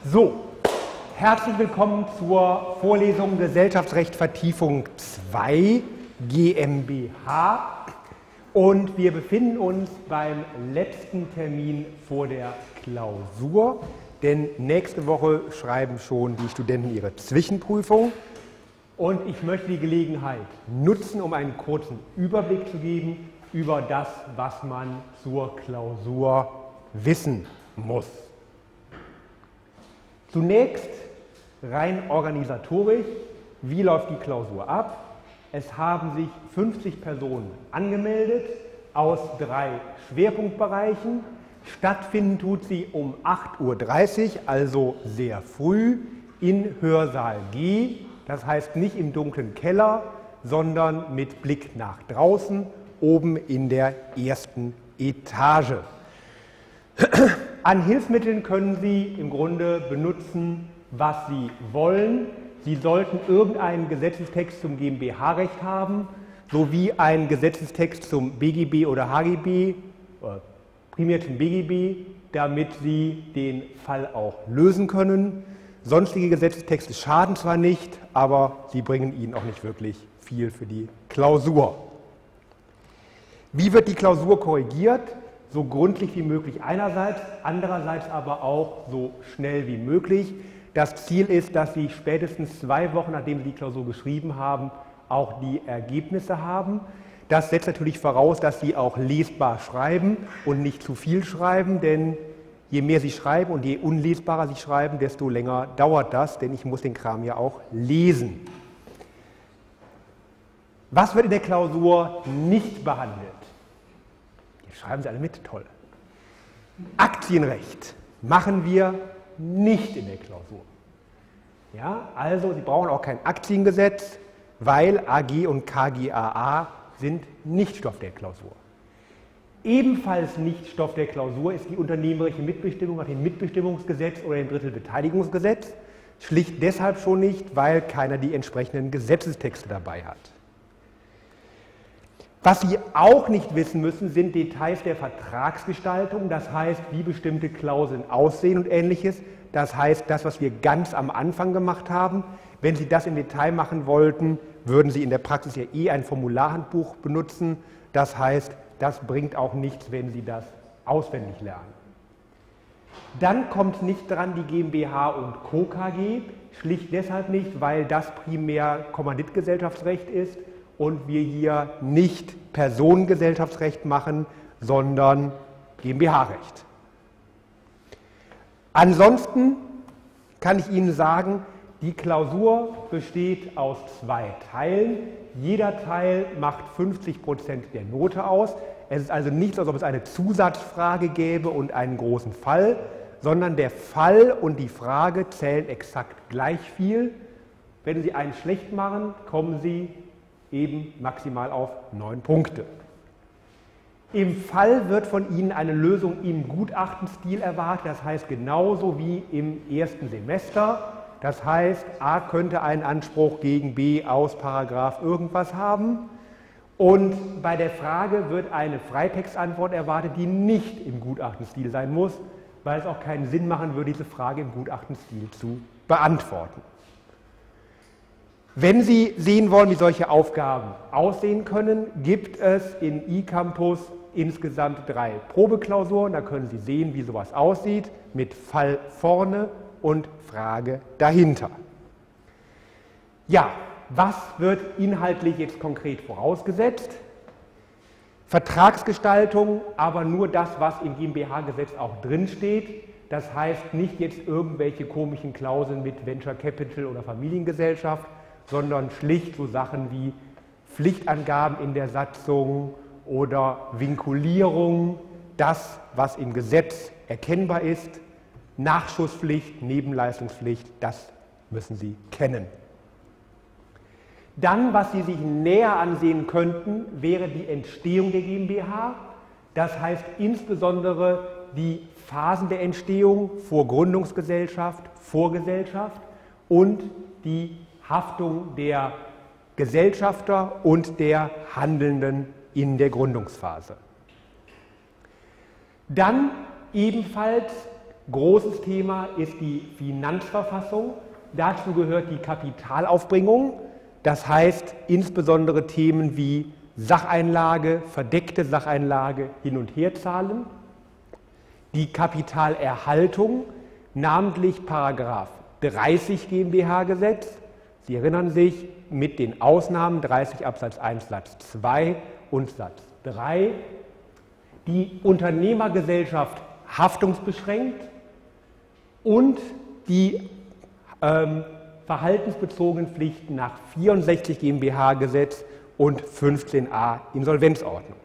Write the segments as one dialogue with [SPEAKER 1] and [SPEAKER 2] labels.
[SPEAKER 1] So, herzlich willkommen zur Vorlesung Gesellschaftsrecht Vertiefung 2 GmbH und wir befinden uns beim letzten Termin vor der Klausur, denn nächste Woche schreiben schon die Studenten ihre Zwischenprüfung und ich möchte die Gelegenheit nutzen, um einen kurzen Überblick zu geben über das, was man zur Klausur wissen muss. Zunächst rein organisatorisch, wie läuft die Klausur ab? Es haben sich 50 Personen angemeldet aus 3 Schwerpunktbereichen. Stattfinden tut sie um 8:30 Uhr, also sehr früh, in Hörsaal G. Das heißt nicht im dunklen Keller, sondern mit Blick nach draußen, oben in der ersten Etage. An Hilfsmitteln können Sie im Grunde benutzen, was Sie wollen. Sie sollten irgendeinen Gesetzestext zum GmbH-Recht haben, sowie einen Gesetzestext zum BGB oder HGB, primär zum BGB, damit Sie den Fall auch lösen können. Sonstige Gesetzestexte schaden zwar nicht, aber sie bringen Ihnen auch nicht wirklich viel für die Klausur. Wie wird die Klausur korrigiert? So gründlich wie möglich einerseits, andererseits aber auch so schnell wie möglich. Das Ziel ist, dass Sie spätestens 2 Wochen, nachdem Sie die Klausur geschrieben haben, auch die Ergebnisse haben. Das setzt natürlich voraus, dass Sie auch lesbar schreiben und nicht zu viel schreiben, denn je mehr Sie schreiben und je unlesbarer Sie schreiben, desto länger dauert das, denn ich muss den Kram ja auch lesen. Was wird in der Klausur nicht behandelt? Schreiben Sie alle mit, toll. Aktienrecht machen wir nicht in der Klausur. Ja, also Sie brauchen auch kein Aktiengesetz, weil AG und KGaA sind nicht Stoff der Klausur. Ebenfalls nicht Stoff der Klausur ist die unternehmerische Mitbestimmung nach dem Mitbestimmungsgesetz oder dem Drittelbeteiligungsgesetz. Schlicht deshalb schon nicht, weil keiner die entsprechenden Gesetzestexte dabei hat. Was Sie auch nicht wissen müssen, sind Details der Vertragsgestaltung, das heißt, wie bestimmte Klauseln aussehen und Ähnliches. Das heißt, das, was wir ganz am Anfang gemacht haben. Wenn Sie das im Detail machen wollten, würden Sie in der Praxis ja ein Formularhandbuch benutzen. Das heißt, das bringt auch nichts, wenn Sie das auswendig lernen. Dann kommt nicht dran die GmbH und Co. KG, schlicht deshalb nicht, weil das primär Kommanditgesellschaftsrecht ist und wir hier nicht Personengesellschaftsrecht machen, sondern GmbH-Recht. Ansonsten kann ich Ihnen sagen, die Klausur besteht aus 2 Teilen. Jeder Teil macht 50% der Note aus. Es ist also nicht so, als ob es eine Zusatzfrage gäbe und einen großen Fall, sondern der Fall und die Frage zählen exakt gleich viel. Wenn Sie einen schlecht machen, kommen Sie eben maximal auf 9 Punkte. Im Fall wird von Ihnen eine Lösung im Gutachtenstil erwartet, das heißt genauso wie im ersten Semester. Das heißt, A könnte einen Anspruch gegen B aus Paragraph irgendwas haben und bei der Frage wird eine Freitextantwort erwartet, die nicht im Gutachtenstil sein muss, weil es auch keinen Sinn machen würde, diese Frage im Gutachtenstil zu beantworten. Wenn Sie sehen wollen, wie solche Aufgaben aussehen können, gibt es in eCampus insgesamt 3 Probeklausuren. Da können Sie sehen, wie sowas aussieht, mit Fall vorne und Frage dahinter. Ja, was wird inhaltlich jetzt konkret vorausgesetzt? Vertragsgestaltung, aber nur das, was im GmbH-Gesetz auch drinsteht. Das heißt nicht jetzt irgendwelche komischen Klauseln mit Venture Capital oder Familiengesellschaft, sondern schlicht so Sachen wie Pflichtangaben in der Satzung oder Vinkulierung, das, was im Gesetz erkennbar ist, Nachschusspflicht, Nebenleistungspflicht, das müssen Sie kennen. Dann, was Sie sich näher ansehen könnten, wäre die Entstehung der GmbH, das heißt insbesondere die Phasen der Entstehung vor Gründungsgesellschaft, Vorgesellschaft und die Haftung der Gesellschafter und der Handelnden in der Gründungsphase. Dann ebenfalls Großes Thema ist die Finanzverfassung. Dazu gehört die Kapitalaufbringung, das heißt insbesondere Themen wie Sacheinlage, verdeckte Sacheinlage, Hin- und Herzahlen, die Kapitalerhaltung, namentlich Paragraph 30 GmbH-Gesetz. Sie erinnern sich, mit den Ausnahmen 30 Absatz 1 Satz 2 und Satz 3. Die Unternehmergesellschaft haftungsbeschränkt und die verhaltensbezogenen Pflichten nach 64 GmbH-Gesetz und 15a Insolvenzordnung.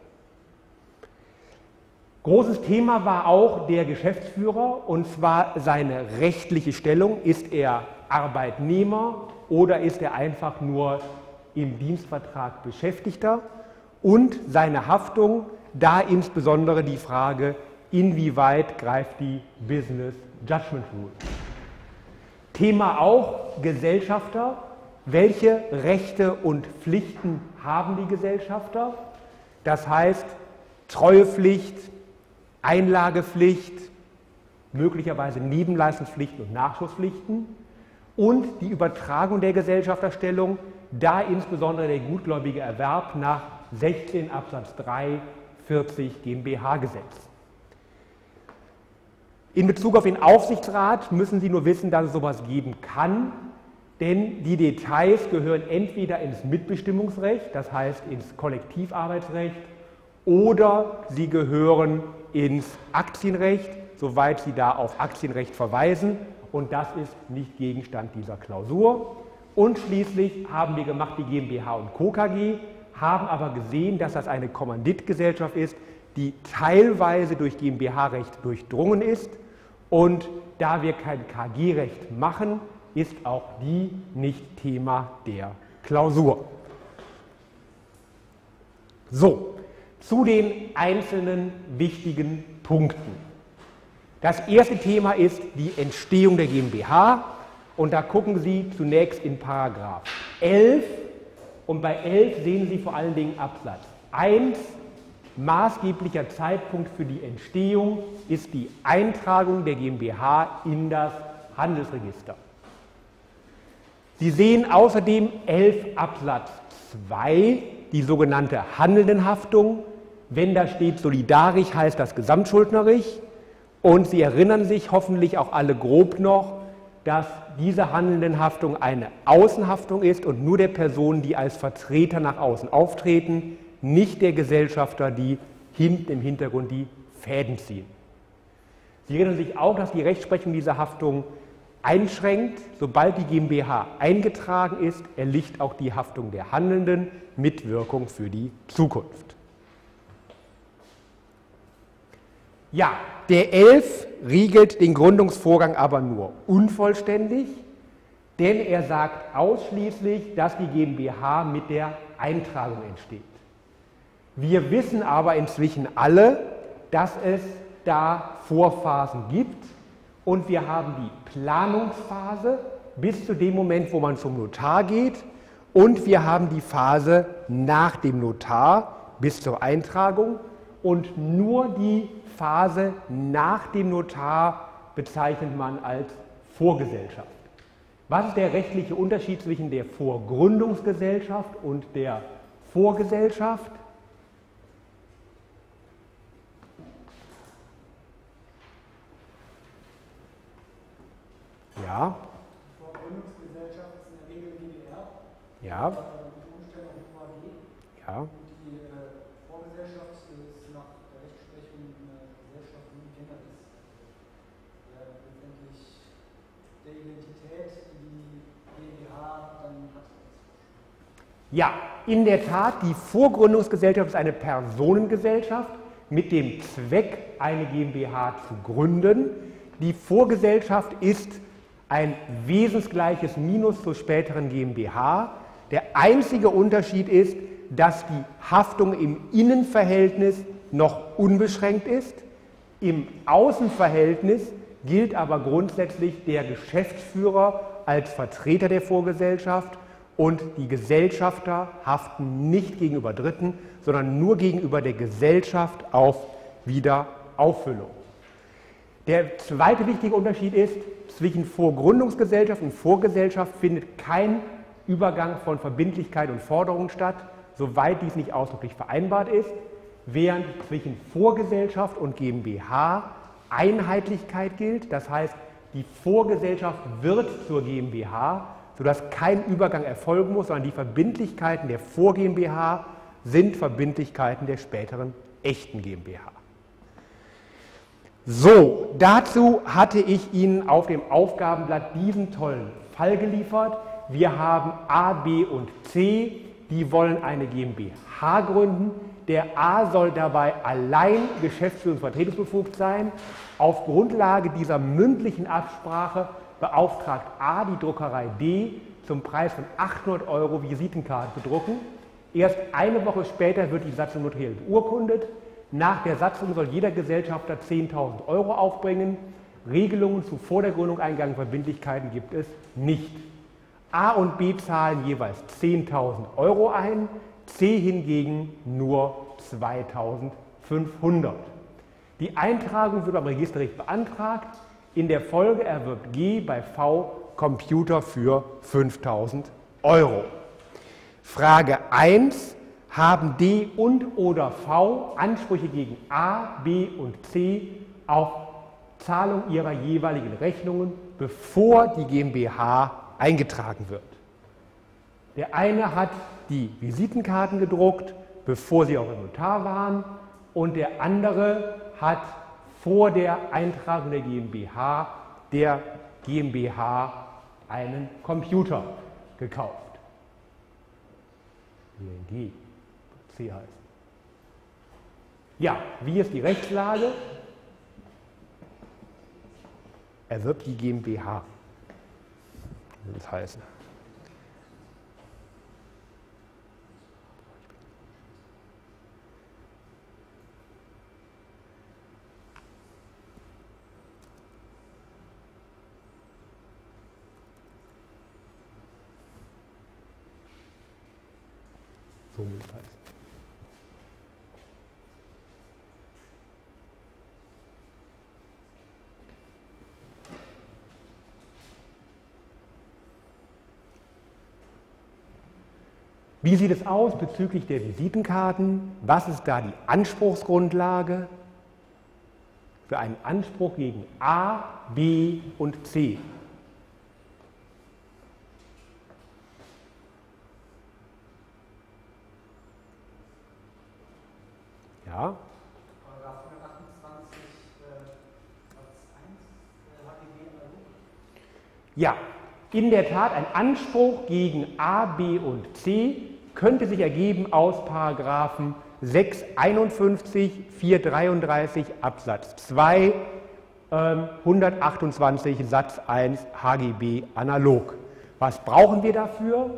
[SPEAKER 1] Großes Thema war auch der Geschäftsführer, und zwar seine rechtliche Stellung. Ist er Arbeitnehmer oder ist er einfach nur im Dienstvertrag Beschäftigter? Und seine Haftung, da insbesondere die Frage, inwieweit greift die Business Judgment Rule. Thema auch Gesellschafter. Welche Rechte und Pflichten haben die Gesellschafter? Das heißt Treuepflicht, Einlagepflicht, möglicherweise Nebenleistungspflichten und Nachschusspflichten und die Übertragung der Gesellschafterstellung, da insbesondere der gutgläubige Erwerb nach 16 Absatz 3 40 GmbH-Gesetz. In Bezug auf den Aufsichtsrat müssen Sie nur wissen, dass es sowas geben kann, denn die Details gehören entweder ins Mitbestimmungsrecht, das heißt ins Kollektivarbeitsrecht, oder sie gehören ins Aktienrecht, soweit Sie da auf Aktienrecht verweisen, und das ist nicht Gegenstand dieser Klausur. Und schließlich haben wir gemacht die GmbH und Co. KG, haben aber gesehen, dass das eine Kommanditgesellschaft ist, die teilweise durch GmbH-Recht durchdrungen ist, und da wir kein KG-Recht machen, ist auch die nicht Thema der Klausur. So, zu den einzelnen wichtigen Punkten. Das erste Thema ist die Entstehung der GmbH, und da gucken Sie zunächst in Paragraph 11, und bei 11 sehen Sie vor allen Dingen Absatz 1. Maßgeblicher Zeitpunkt für die Entstehung ist die Eintragung der GmbH in das Handelsregister. Sie sehen außerdem 11 Absatz 2, die sogenannte Handelndenhaftung. Wenn da steht solidarisch, heißt das gesamtschuldnerig. Und Sie erinnern sich hoffentlich auch alle grob noch, dass diese Handelndenhaftung eine Außenhaftung ist und nur der Personen, die als Vertreter nach außen auftreten, nicht der Gesellschafter, die hinten im Hintergrund die Fäden ziehen. Sie erinnern sich auch, dass die Rechtsprechung dieser Haftung einschränkt. Sobald die GmbH eingetragen ist, erlischt auch die Haftung der Handelnden mit Wirkung für die Zukunft. Ja, der 11 riegelt den Gründungsvorgang aber nur unvollständig, denn er sagt ausschließlich, dass die GmbH mit der Eintragung entsteht. Wir wissen aber inzwischen alle, dass es da Vorphasen gibt, und wir haben die Planungsphase bis zu dem Moment, wo man zum Notar geht, und wir haben die Phase nach dem Notar bis zur Eintragung, und nur die Phase nach dem Notar bezeichnet man als Vorgesellschaft. Was ist der rechtliche Unterschied zwischen der Vorgründungsgesellschaft und der Vorgesellschaft? Ja.
[SPEAKER 2] Die Vorgründungsgesellschaft ist in der Regel GbR.
[SPEAKER 1] Ja.
[SPEAKER 2] Die Umstellung VAG.
[SPEAKER 1] Ja.
[SPEAKER 2] Und die Vorgesellschaft ist nach der Rechtsprechung eine Gesellschaft ohne Kinder ist. Letztendlich der Identität, die GmbH dann hat.
[SPEAKER 1] Ja, in der Tat, die Vorgründungsgesellschaft ist eine Personengesellschaft mit dem Zweck, eine GmbH zu gründen. Die Vorgesellschaft ist ein wesensgleiches Minus zur späteren GmbH. Der einzige Unterschied ist, dass die Haftung im Innenverhältnis noch unbeschränkt ist. Im Außenverhältnis gilt aber grundsätzlich der Geschäftsführer als Vertreter der Vorgesellschaft, und die Gesellschafter haften nicht gegenüber Dritten, sondern nur gegenüber der Gesellschaft auf Wiederauffüllung. Der zweite wichtige Unterschied ist, zwischen Vorgründungsgesellschaft und Vorgesellschaft findet kein Übergang von Verbindlichkeit und Forderung statt, soweit dies nicht ausdrücklich vereinbart ist, während zwischen Vorgesellschaft und GmbH Einheitlichkeit gilt. Das heißt, die Vorgesellschaft wird zur GmbH, sodass kein Übergang erfolgen muss, sondern die Verbindlichkeiten der Vor-GmbH sind Verbindlichkeiten der späteren echten GmbH. So, dazu hatte ich Ihnen auf dem Aufgabenblatt diesen tollen Fall geliefert. Wir haben A, B und C, die wollen eine GmbH gründen. Der A soll dabei allein geschäftsführungs- und vertretungsbefugt sein. Auf Grundlage dieser mündlichen Absprache beauftragt A die Druckerei D zum Preis von 800 € Visitenkarten bedrucken. Erst eine Woche später wird die Satzung notariell beurkundet. Nach der Satzung soll jeder Gesellschafter 10.000 € aufbringen. Regelungen zu vor der Gründung eingegangenen Verbindlichkeiten gibt es nicht. A und B zahlen jeweils 10.000 € ein, C hingegen nur 2.500. Die Eintragung wird beim Registergericht beantragt. In der Folge erwirbt G bei V Computer für 5.000 €. Frage 1. Haben D und oder V Ansprüche gegen A, B und C auf Zahlung ihrer jeweiligen Rechnungen, bevor die GmbH eingetragen wird? Der eine hat die Visitenkarten gedruckt, bevor sie auch im Notar waren, und der andere hat vor der Eintragung der GmbH einen Computer gekauft. G, C heißt. Ja, wie ist die Rechtslage? Erwirbt die GmbH. Das heißt. So muss es heißen. Wie sieht es aus bezüglich der Visitenkarten? Was ist da die Anspruchsgrundlage für einen Anspruch gegen A, B und C? Ja.
[SPEAKER 2] Paragraph 128 Satz 1 HGB analog.
[SPEAKER 1] Ja, in der Tat ein Anspruch gegen A, B und C könnte sich ergeben aus Paragraphen 651, 433 Absatz 2, 128 Satz 1 HGB analog. Was brauchen wir dafür?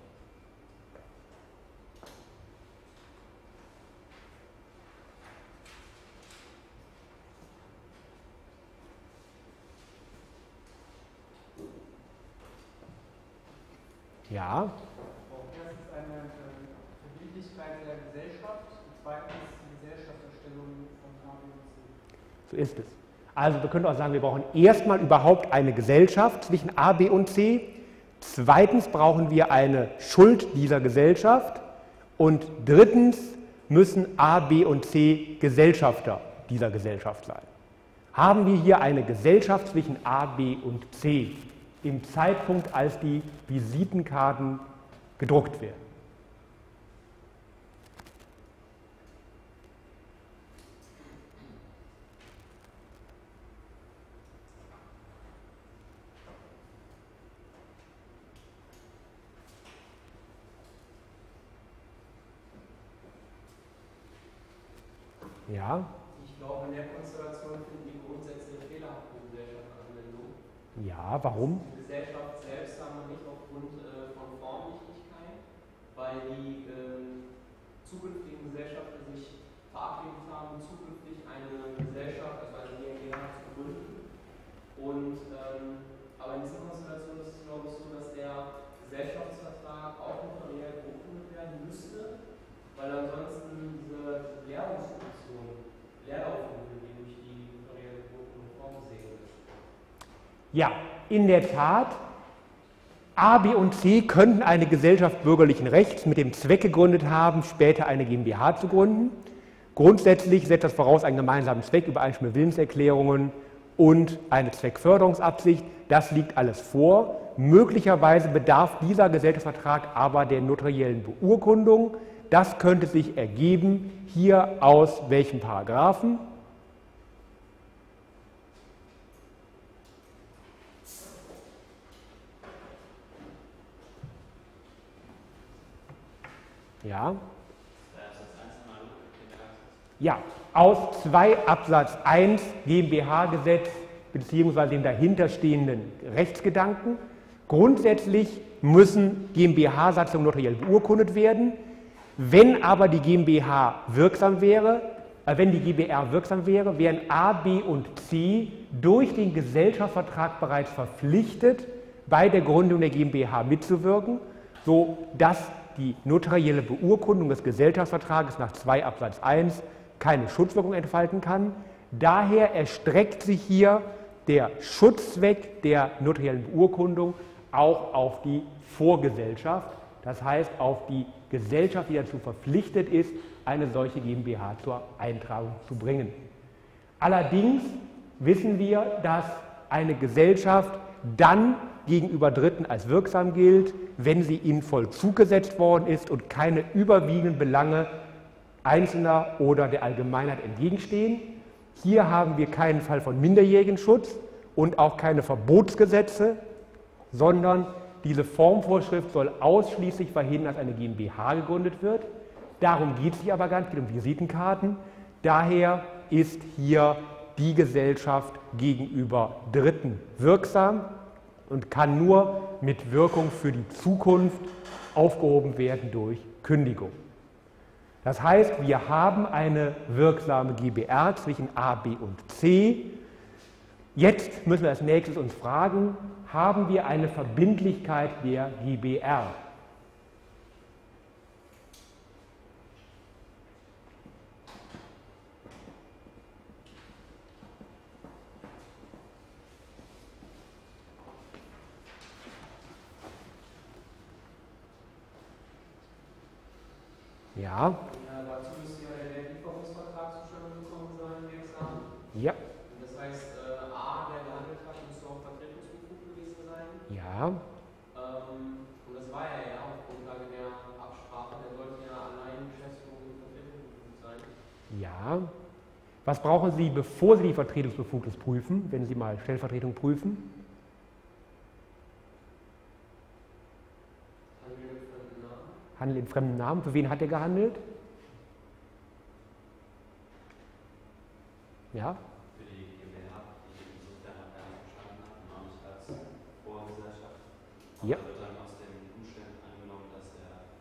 [SPEAKER 1] Ja.
[SPEAKER 2] Erstens eine Verbindlichkeit der Gesellschaft und zweitens die Gesellschaftserstellung von A, B und C.
[SPEAKER 1] So ist es. Also wir können auch sagen, wir brauchen erstmal überhaupt eine Gesellschaft zwischen A, B und C. Zweitens brauchen wir eine Schuld dieser Gesellschaft. Und drittens müssen A, B und C Gesellschafter dieser Gesellschaft sein. Haben wir hier eine Gesellschaft zwischen A, B und C im Zeitpunkt, als die Visitenkarten gedruckt werden? Ja.
[SPEAKER 3] Ich glaube, in der Konstellation finden die Grundsätze der fehlerhaften Gesellschaft Anwendung.
[SPEAKER 1] Ja, warum?
[SPEAKER 3] Die Gesellschaft selbst haben wir nicht aufgrund von Formnichtigkeit, weil die zukünftigen Gesellschafter sich verabredet haben, zukünftig eine Gesellschaft, also eine GmbH zu gründen. Und aber in dieser Konstellation ist es, glaube ich, so, dass der Gesellschaftsvertrag auch notariell beurkundet werden müsste, weil ansonsten diese Leerlauffunktion, die durch die notarielle Beurkundung vorkommt,
[SPEAKER 1] Ja, in der Tat, A, B und C könnten eine Gesellschaft bürgerlichen Rechts mit dem Zweck gegründet haben, später eine GmbH zu gründen. Grundsätzlich setzt das voraus einen gemeinsamen Zweck, übereinstimmende Willenserklärungen und eine Zweckförderungsabsicht. Das liegt alles vor. Möglicherweise bedarf dieser Gesellschaftsvertrag aber der notariellen Beurkundung. Das könnte sich ergeben, hier aus welchen Paragraphen? Ja. Ja, aus 2 Absatz 1 GmbH-Gesetz bzw. dem dahinterstehenden Rechtsgedanken. Grundsätzlich müssen GmbH-Satzungen notariell beurkundet werden. Wenn aber die GmbH wirksam wäre, wenn die GbR wirksam wäre, wären A, B und C durch den Gesellschaftsvertrag bereits verpflichtet, bei der Gründung der GmbH mitzuwirken, sodass die notarielle Beurkundung des Gesellschaftsvertrages nach 2 Absatz 1 keine Schutzwirkung entfalten kann. Daher erstreckt sich hier der Schutzzweck der notariellen Beurkundung auch auf die Vorgesellschaft, das heißt auf die Gesellschaft, die dazu verpflichtet ist, eine solche GmbH zur Eintragung zu bringen. Allerdings wissen wir, dass eine Gesellschaft dann gegenüber Dritten als wirksam gilt, wenn sie in Vollzug gesetzt worden ist und keine überwiegenden Belange Einzelner oder der Allgemeinheit entgegenstehen. Hier haben wir keinen Fall von Minderjährigenschutz und auch keine Verbotsgesetze, sondern diese Formvorschrift soll ausschließlich verhindern, dass eine GmbH gegründet wird. Darum geht es sich aber gar nicht, es geht um Visitenkarten. Daher ist hier die Gesellschaft gegenüber Dritten wirksam und kann nur mit Wirkung für die Zukunft aufgehoben werden durch Kündigung. Das heißt, wir haben eine wirksame GbR zwischen A, B und C. Jetzt müssen wir als nächstes uns fragen, haben wir eine Verbindlichkeit der GbR? Ja.
[SPEAKER 3] Dazu müsste ja der Lieferungsvertrag zustande gekommen sein, wirksam.
[SPEAKER 1] Ja.
[SPEAKER 3] Das heißt, A, der gehandelt hat, müsste auch vertretungsbefugt gewesen sein.
[SPEAKER 1] Ja.
[SPEAKER 3] Und das war ja auch Grundlage der Absprache, der sollte ja allein Geschäftsführung und vertretungsbefugt sein.
[SPEAKER 1] Ja. Was brauchen Sie, bevor Sie die Vertretungsbefugnis prüfen, wenn Sie mal Stellvertretung prüfen? Handel in fremden Namen. Für wen hat er gehandelt? Ja?
[SPEAKER 4] Für die GmbH, die insofern noch gar nicht verstanden hat, und auch nicht als Vorgesellschaft.
[SPEAKER 1] Ja.
[SPEAKER 4] Da wird dann aus den Umständen angenommen, dass der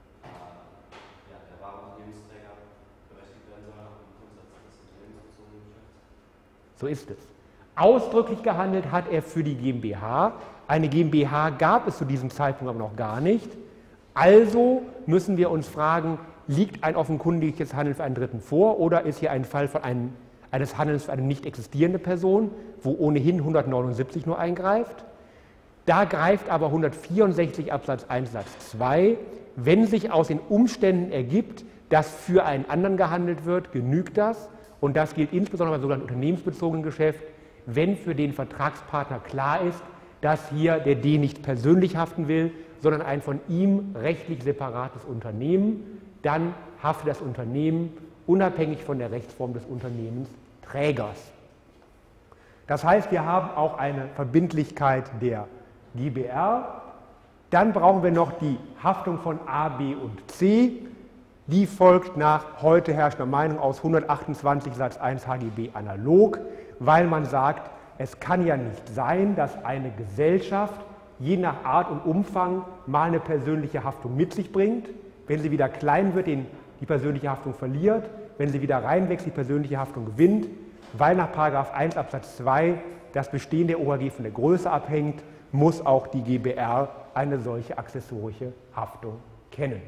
[SPEAKER 4] wahre Unternehmensträger berechtigt werden soll nach dem Grundsatz des unternehmensbezogenen Geschäfts.
[SPEAKER 1] So ist es. Ausdrücklich gehandelt hat er für die GmbH. Eine GmbH gab es zu diesem Zeitpunkt aber noch gar nicht. Also müssen wir uns fragen, liegt ein offenkundiges Handeln für einen Dritten vor oder ist hier ein Fall von eines Handelns für eine nicht existierende Person, wo ohnehin 179 nur eingreift? Da greift aber 164 Absatz 1 Satz 2, wenn sich aus den Umständen ergibt, dass für einen anderen gehandelt wird, genügt das. Und das gilt insbesondere beim sogenannten unternehmensbezogenen Geschäft, wenn für den Vertragspartner klar ist, dass hier der D nicht persönlich haften will, sondern ein von ihm rechtlich separates Unternehmen, dann haftet das Unternehmen unabhängig von der Rechtsform des Unternehmensträgers. Das heißt, wir haben auch eine Verbindlichkeit der GbR. Dann brauchen wir noch die Haftung von A, B und C. Die folgt nach heute herrschender Meinung aus 128 Satz 1 HGB analog, weil man sagt, es kann ja nicht sein, dass eine Gesellschaft je nach Art und Umfang mal eine persönliche Haftung mit sich bringt. Wenn sie wieder klein wird, die persönliche Haftung verliert. Wenn sie wieder reinwächst, die persönliche Haftung gewinnt. Weil nach § 1 Absatz 2 das Bestehen der OHG von der Größe abhängt, muss auch die GbR eine solche accessorische Haftung kennen.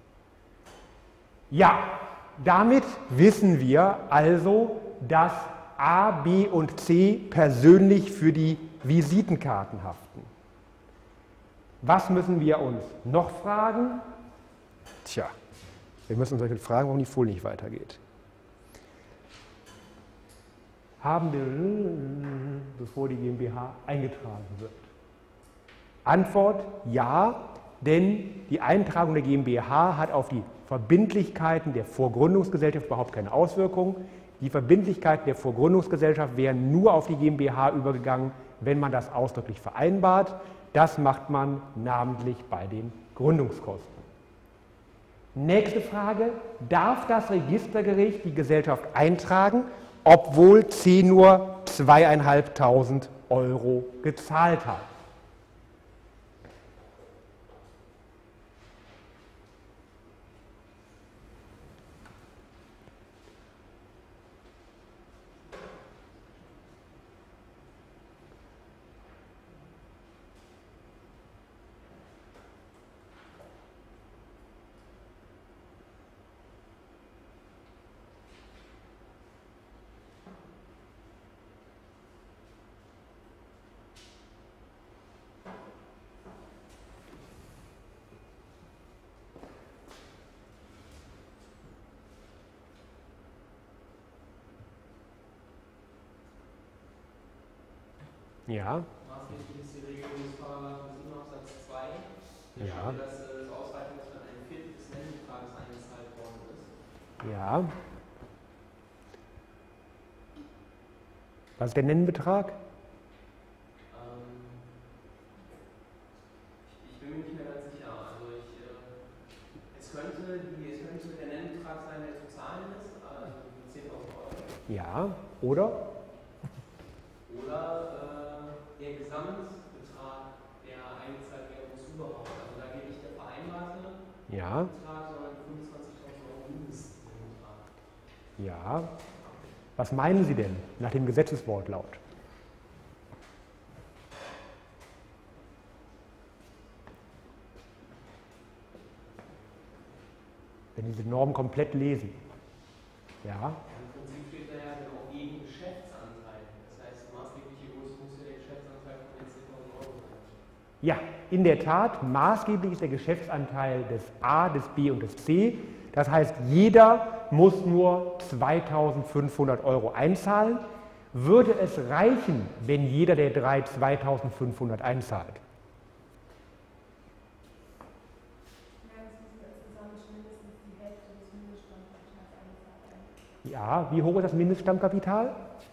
[SPEAKER 1] Ja, damit wissen wir also, dass A, B und C persönlich für die Visitenkarten haften. Was müssen wir uns noch fragen? Tja, wir müssen uns fragen, warum die Folie nicht weitergeht. Haben wir, bevor die GmbH eingetragen wird? Antwort: ja, denn die Eintragung der GmbH hat auf die Verbindlichkeiten der Vorgründungsgesellschaft überhaupt keine Auswirkung. Die Verbindlichkeiten der Vorgründungsgesellschaft wären nur auf die GmbH übergegangen, wenn man das ausdrücklich vereinbart. Das macht man namentlich bei den Gründungskosten. Nächste Frage: Darf das Registergericht die Gesellschaft eintragen, obwohl C nur 2.500 € gezahlt hat? Ja.
[SPEAKER 3] Maßgeblich ist die Regelung des Paragraphen 7 Absatz 2. Hier
[SPEAKER 1] Ja.
[SPEAKER 3] steht, dass es ausreicht, dass dann ein Viertel des Nennbetrages eingezahlt worden ist.
[SPEAKER 1] Ja. Was ist der Nennbetrag?
[SPEAKER 3] Ich bin mir nicht mehr ganz sicher. Also es könnte der Nennbetrag sein, der zu zahlen ist, also 10.000 €.
[SPEAKER 1] Ja. Oder?
[SPEAKER 3] Oder der Gesamtbetrag, der eingezahlt werden muss, überhaupt. Also da geht nicht der vereinbarte
[SPEAKER 1] Ja.
[SPEAKER 3] Betrag, sondern 25.000 € Mindestbetrag.
[SPEAKER 1] Ja. Was meinen Sie denn nach dem Gesetzeswortlaut? Wenn Sie die Norm komplett lesen. Ja.
[SPEAKER 3] Im Prinzip steht da ja genau gegen Geschäftsanteil. Das heißt, maßgebliche Größe muss ja der Geschäftsanteil von den 10.000 € sein.
[SPEAKER 1] Ja, in der Tat, maßgeblich ist der Geschäftsanteil des A, des B und des C. Das heißt, jeder muss nur 2.500 € einzahlen. Würde es reichen, wenn jeder der drei 2.500 einzahlt? Ja, wie hoch ist das Mindeststammkapital?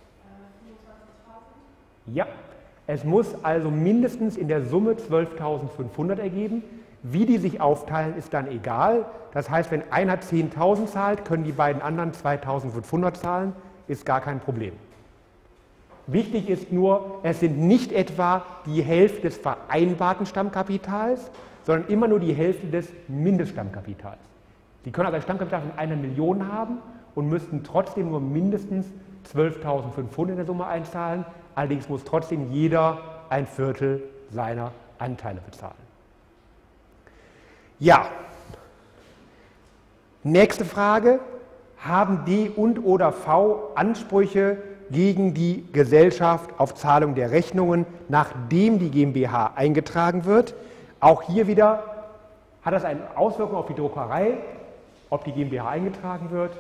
[SPEAKER 1] 25.000. Ja, es muss also mindestens in der Summe 12.500 ergeben. Wie die sich aufteilen, ist dann egal. Das heißt, wenn einer 10.000 zahlt, können die beiden anderen 2.500 zahlen, ist gar kein Problem. Wichtig ist nur, es sind nicht etwa die Hälfte des vereinbarten Stammkapitals, sondern immer nur die Hälfte des Mindeststammkapitals. Sie können also ein Stammkapital von 1 Million haben und müssten trotzdem nur mindestens 12.500 in der Summe einzahlen. Allerdings muss trotzdem jeder ein Viertel seiner Anteile bezahlen. Ja, nächste Frage. Haben D und oder V Ansprüche gegen die Gesellschaft auf Zahlung der Rechnungen, nachdem die GmbH eingetragen wird? Auch hier wieder hat das eine Auswirkung auf die Druckerei, ob die GmbH eingetragen wird.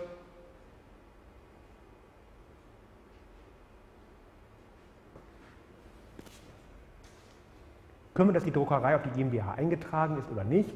[SPEAKER 1] Kümmert das die Druckerei, ob die GmbH eingetragen ist oder nicht?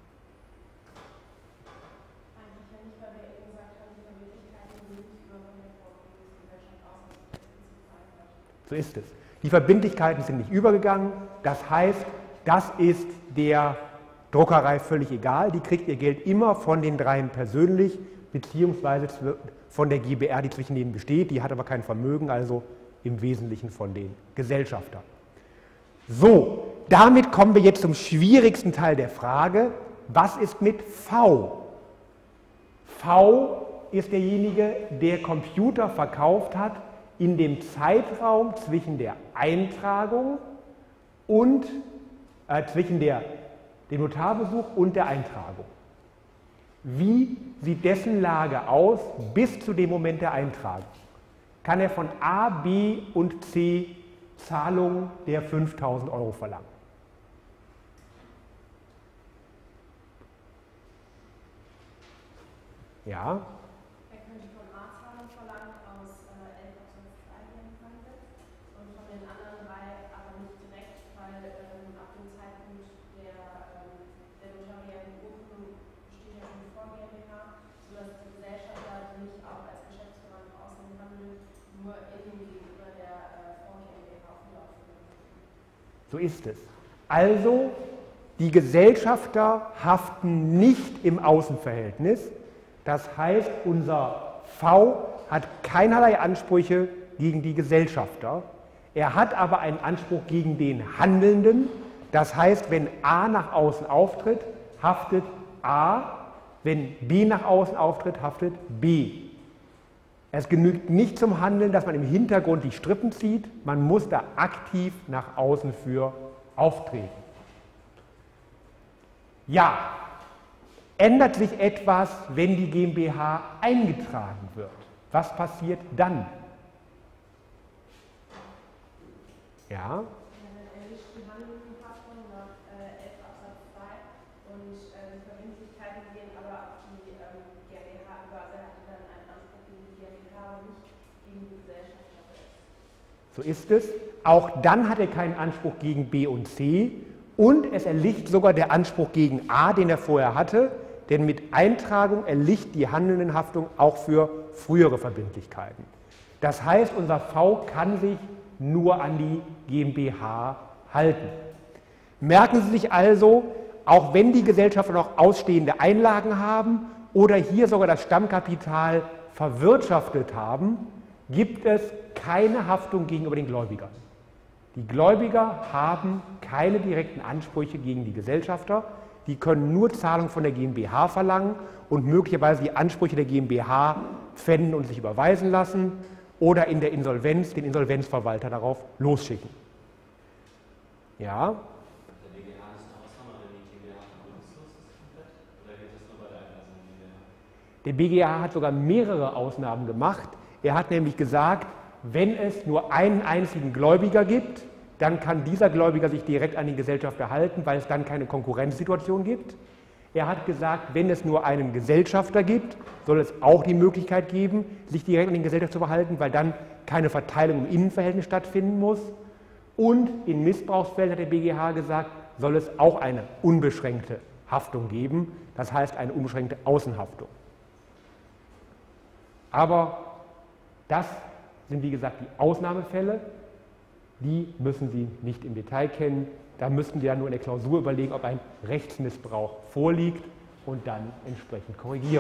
[SPEAKER 1] So ist es. Die Verbindlichkeiten sind nicht übergegangen. Das heißt, das ist der Druckerei völlig egal. Die kriegt ihr Geld immer von den dreien persönlich, beziehungsweise von der GbR, die zwischen denen besteht. Die hat aber kein Vermögen, also im Wesentlichen von den Gesellschaftern. So, damit kommen wir jetzt zum schwierigsten Teil der Frage. Was ist mit V? V ist derjenige, der Computer verkauft hat in dem Zeitraum zwischen der Eintragung und zwischen dem Notarbesuch und der Eintragung. Wie sieht dessen Lage aus bis zu dem Moment der Eintragung? Kann er von A, B und C Zahlung der 5.000 € verlangen. Ja?
[SPEAKER 5] Er könnte von A Zahlung verlangen aus 11 Absatz 2 jedenfalls und von den anderen 3 aber nicht direkt, weil ab dem Zeitpunkt der notariellen Urkunden besteht ja schon vor GmbH, sodass die Gesellschafter, die nicht auch als Geschäftsführer nach außen handeln, nur innen gegenüber der vor GmbH auflaufen.
[SPEAKER 1] So ist es. Also, die Gesellschafter haften nicht im Außenverhältnis. Das heißt, unser V hat keinerlei Ansprüche gegen die Gesellschafter. Er hat aber einen Anspruch gegen den Handelnden. Das heißt, wenn A nach außen auftritt, haftet A. Wenn B nach außen auftritt, haftet B. Es genügt nicht zum Handeln, dass man im Hintergrund die Strippen zieht. Man muss da aktiv nach außen für auftreten. Ja. Ändert sich etwas, wenn die GmbH eingetragen wird? Was passiert dann? Ja?
[SPEAKER 5] Dann erlischt die Handelshaftung nach 11 Absatz 2 und die Verbindlichkeiten gehen aber auf die GmbH über. Also er hat dann einen Anspruch gegen die GmbH, aber nicht gegen die Gesellschaft selbst.
[SPEAKER 1] So ist es. Auch dann hat er keinen Anspruch gegen B und C und es erlischt sogar der Anspruch gegen A, den er vorher hatte. Denn mit Eintragung erlischt die Handelndenhaftung auch für frühere Verbindlichkeiten. Das heißt, unser V kann sich nur an die GmbH halten. Merken Sie sich also, auch wenn die Gesellschafter noch ausstehende Einlagen haben oder hier sogar das Stammkapital verwirtschaftet haben, gibt es keine Haftung gegenüber den Gläubigern. Die Gläubiger haben keine direkten Ansprüche gegen die Gesellschafter. Die können nur Zahlung von der GmbH verlangen und möglicherweise die Ansprüche der GmbH pfänden und sich überweisen lassen oder in der Insolvenz den Insolvenzverwalter darauf losschicken. Ja?
[SPEAKER 4] Der BGH ist eine Ausnahme, wenn die GmbH vermögenslos ist komplett? Oder geht das nur bei der einzelnen GmbH?
[SPEAKER 1] Der BGH hat sogar mehrere Ausnahmen gemacht. Er hat nämlich gesagt, wenn es nur einen einzigen Gläubiger gibt, dann kann dieser Gläubiger sich direkt an die Gesellschafter halten, weil es dann keine Konkurrenzsituation gibt. Er hat gesagt, wenn es nur einen Gesellschafter gibt, soll es auch die Möglichkeit geben, sich direkt an den Gesellschafter zu verhalten, weil dann keine Verteilung im Innenverhältnis stattfinden muss. Und in Missbrauchsfällen, hat der BGH gesagt, soll es auch eine unbeschränkte Haftung geben, das heißt eine unbeschränkte Außenhaftung. Aber das sind, wie gesagt, die Ausnahmefälle. Die müssen Sie nicht im Detail kennen. Da müssten Sie ja nur in der Klausur überlegen, ob ein Rechtsmissbrauch vorliegt und dann entsprechend korrigieren.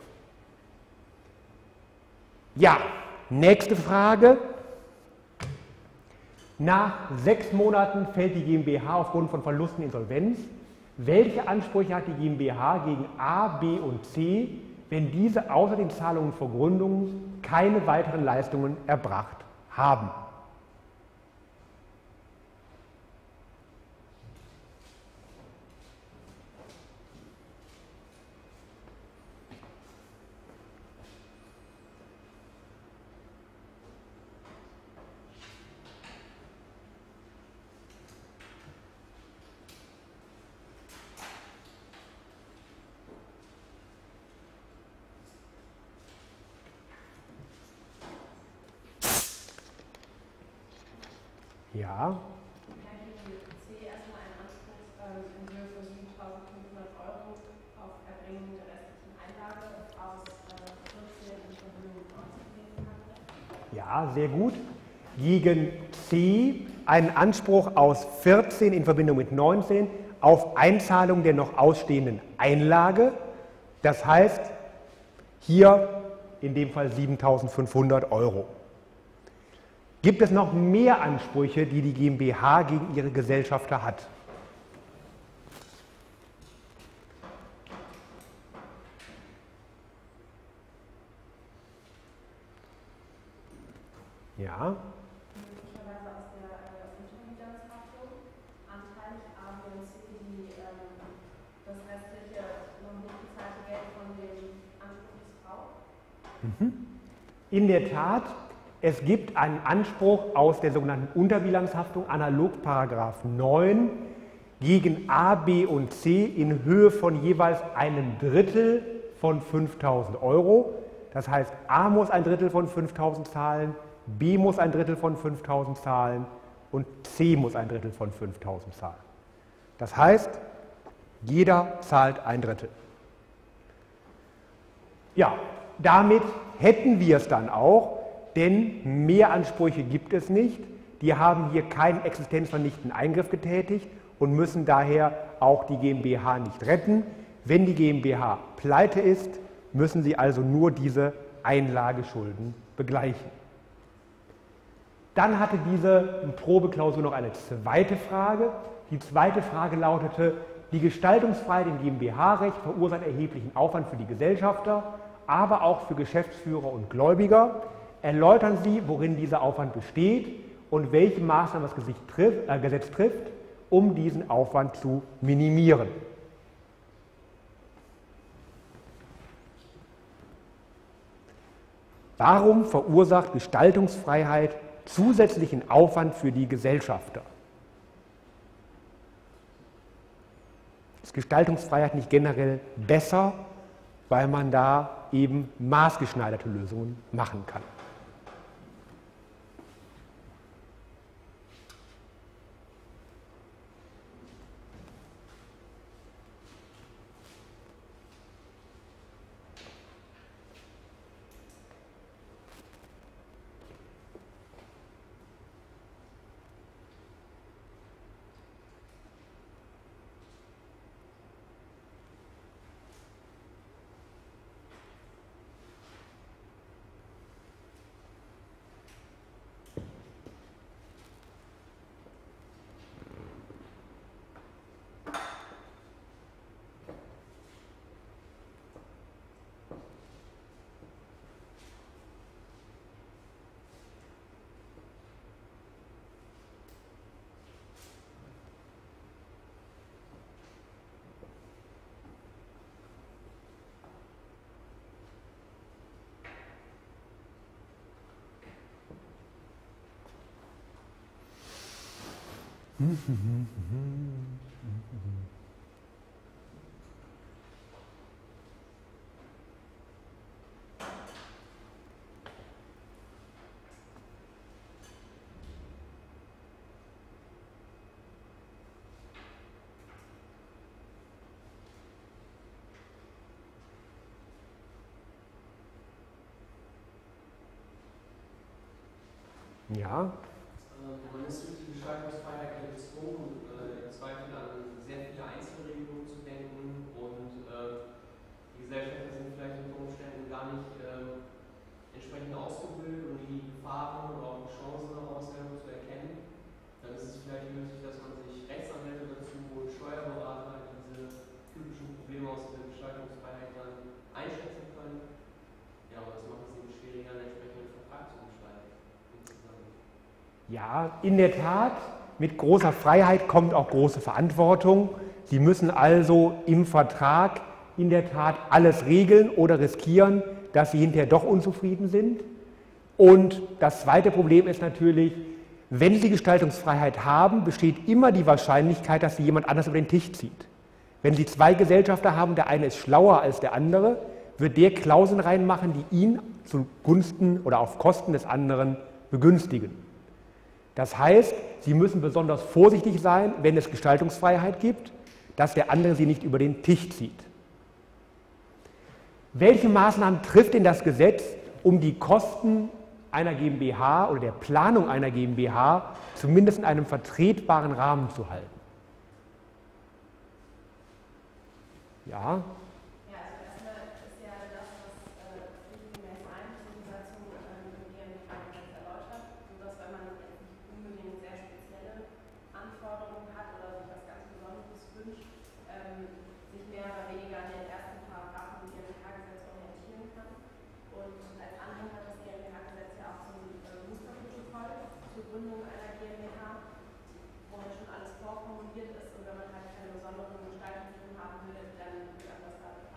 [SPEAKER 1] Ja, nächste Frage. Nach 6 Monaten fällt die GmbH aufgrund von Verlusten in Insolvenz. Welche Ansprüche hat die GmbH gegen A, B und C, wenn diese außer den Zahlungen vor Gründung keine weiteren Leistungen erbracht haben? Ja.
[SPEAKER 5] C erstmal einen Anspruch in Höhe von 7.500 € auf Erbringung der restlichen Einlage aus 14 in Verbindung mit 19
[SPEAKER 1] Ja, sehr gut. Gegen C einen Anspruch aus 14 in Verbindung mit 19 auf Einzahlung der noch ausstehenden Einlage. Das heißt, hier in dem Fall 7.500 €. Gibt es noch mehr Ansprüche, die die GmbH gegen ihre Gesellschafter hat? Ja.
[SPEAKER 5] Möglicherweise aus der Untermietershaftung, anteilig A, B und C, die das restliche noch nicht bezahlte Geld von dem Anspruch des V.
[SPEAKER 1] In der Tat, Es gibt einen Anspruch aus der sogenannten Unterbilanzhaftung, analog Paragraph 9, gegen A, B und C in Höhe von jeweils einem Drittel von 5.000 €. Das heißt, A muss ein Drittel von 5.000 zahlen, B muss ein Drittel von 5.000 zahlen und C muss ein Drittel von 5.000 zahlen. Das heißt, jeder zahlt ein Drittel. Ja, damit hätten wir es dann auch, denn mehr Ansprüche gibt es nicht. Die haben hier keinen existenzvernichtenden Eingriff getätigt und müssen daher auch die GmbH nicht retten. Wenn die GmbH pleite ist, müssen sie also nur diese Einlageschulden begleichen. Dann hatte diese Probeklausur noch eine zweite Frage. Die zweite Frage lautete: Die Gestaltungsfreiheit im GmbH-Recht verursacht erheblichen Aufwand für die Gesellschafter, aber auch für Geschäftsführer und Gläubiger. Erläutern Sie, worin dieser Aufwand besteht und welche Maßnahmen das Gesetz trifft, um diesen Aufwand zu minimieren. Warum verursacht Gestaltungsfreiheit zusätzlichen Aufwand für die Gesellschafter? Ist Gestaltungsfreiheit nicht generell besser, weil man da eben maßgeschneiderte Lösungen machen kann? Ja.
[SPEAKER 3] Man ist durch die Gestaltungsfreiheit gezwungen, im Zweifel an sehr viele Einzelregelungen zu denken und die Gesellschafter sind vielleicht unter Umständen gar nicht entsprechend ausgebildet, um die Gefahren oder auch die Chancen daraus zu erkennen. Dann ist es vielleicht nötig, dass man sich Rechtsanwälte dazu holt, Steuerberater, die diese typischen Probleme aus der Gestaltungsfreiheit dann einschätzen können. Ja, aber das macht es eben schwieriger, einen entsprechenden Vertrag zu gestalten.
[SPEAKER 1] Ja, in der Tat, mit großer Freiheit kommt auch große Verantwortung. Sie müssen also im Vertrag in der Tat alles regeln oder riskieren, dass Sie hinterher doch unzufrieden sind. Und das zweite Problem ist natürlich, wenn Sie Gestaltungsfreiheit haben, besteht immer die Wahrscheinlichkeit, dass Sie jemand anders über den Tisch zieht. Wenn Sie zwei Gesellschafter haben, der eine ist schlauer als der andere, wird der Klauseln reinmachen, die ihn zugunsten oder auf Kosten des anderen begünstigen. Das heißt, Sie müssen besonders vorsichtig sein, wenn es Gestaltungsfreiheit gibt, dass der andere Sie nicht über den Tisch zieht. Welche Maßnahmen trifft denn das Gesetz, um die Kosten einer GmbH oder der Planung einer GmbH zumindest in einem vertretbaren Rahmen zu halten? Ja?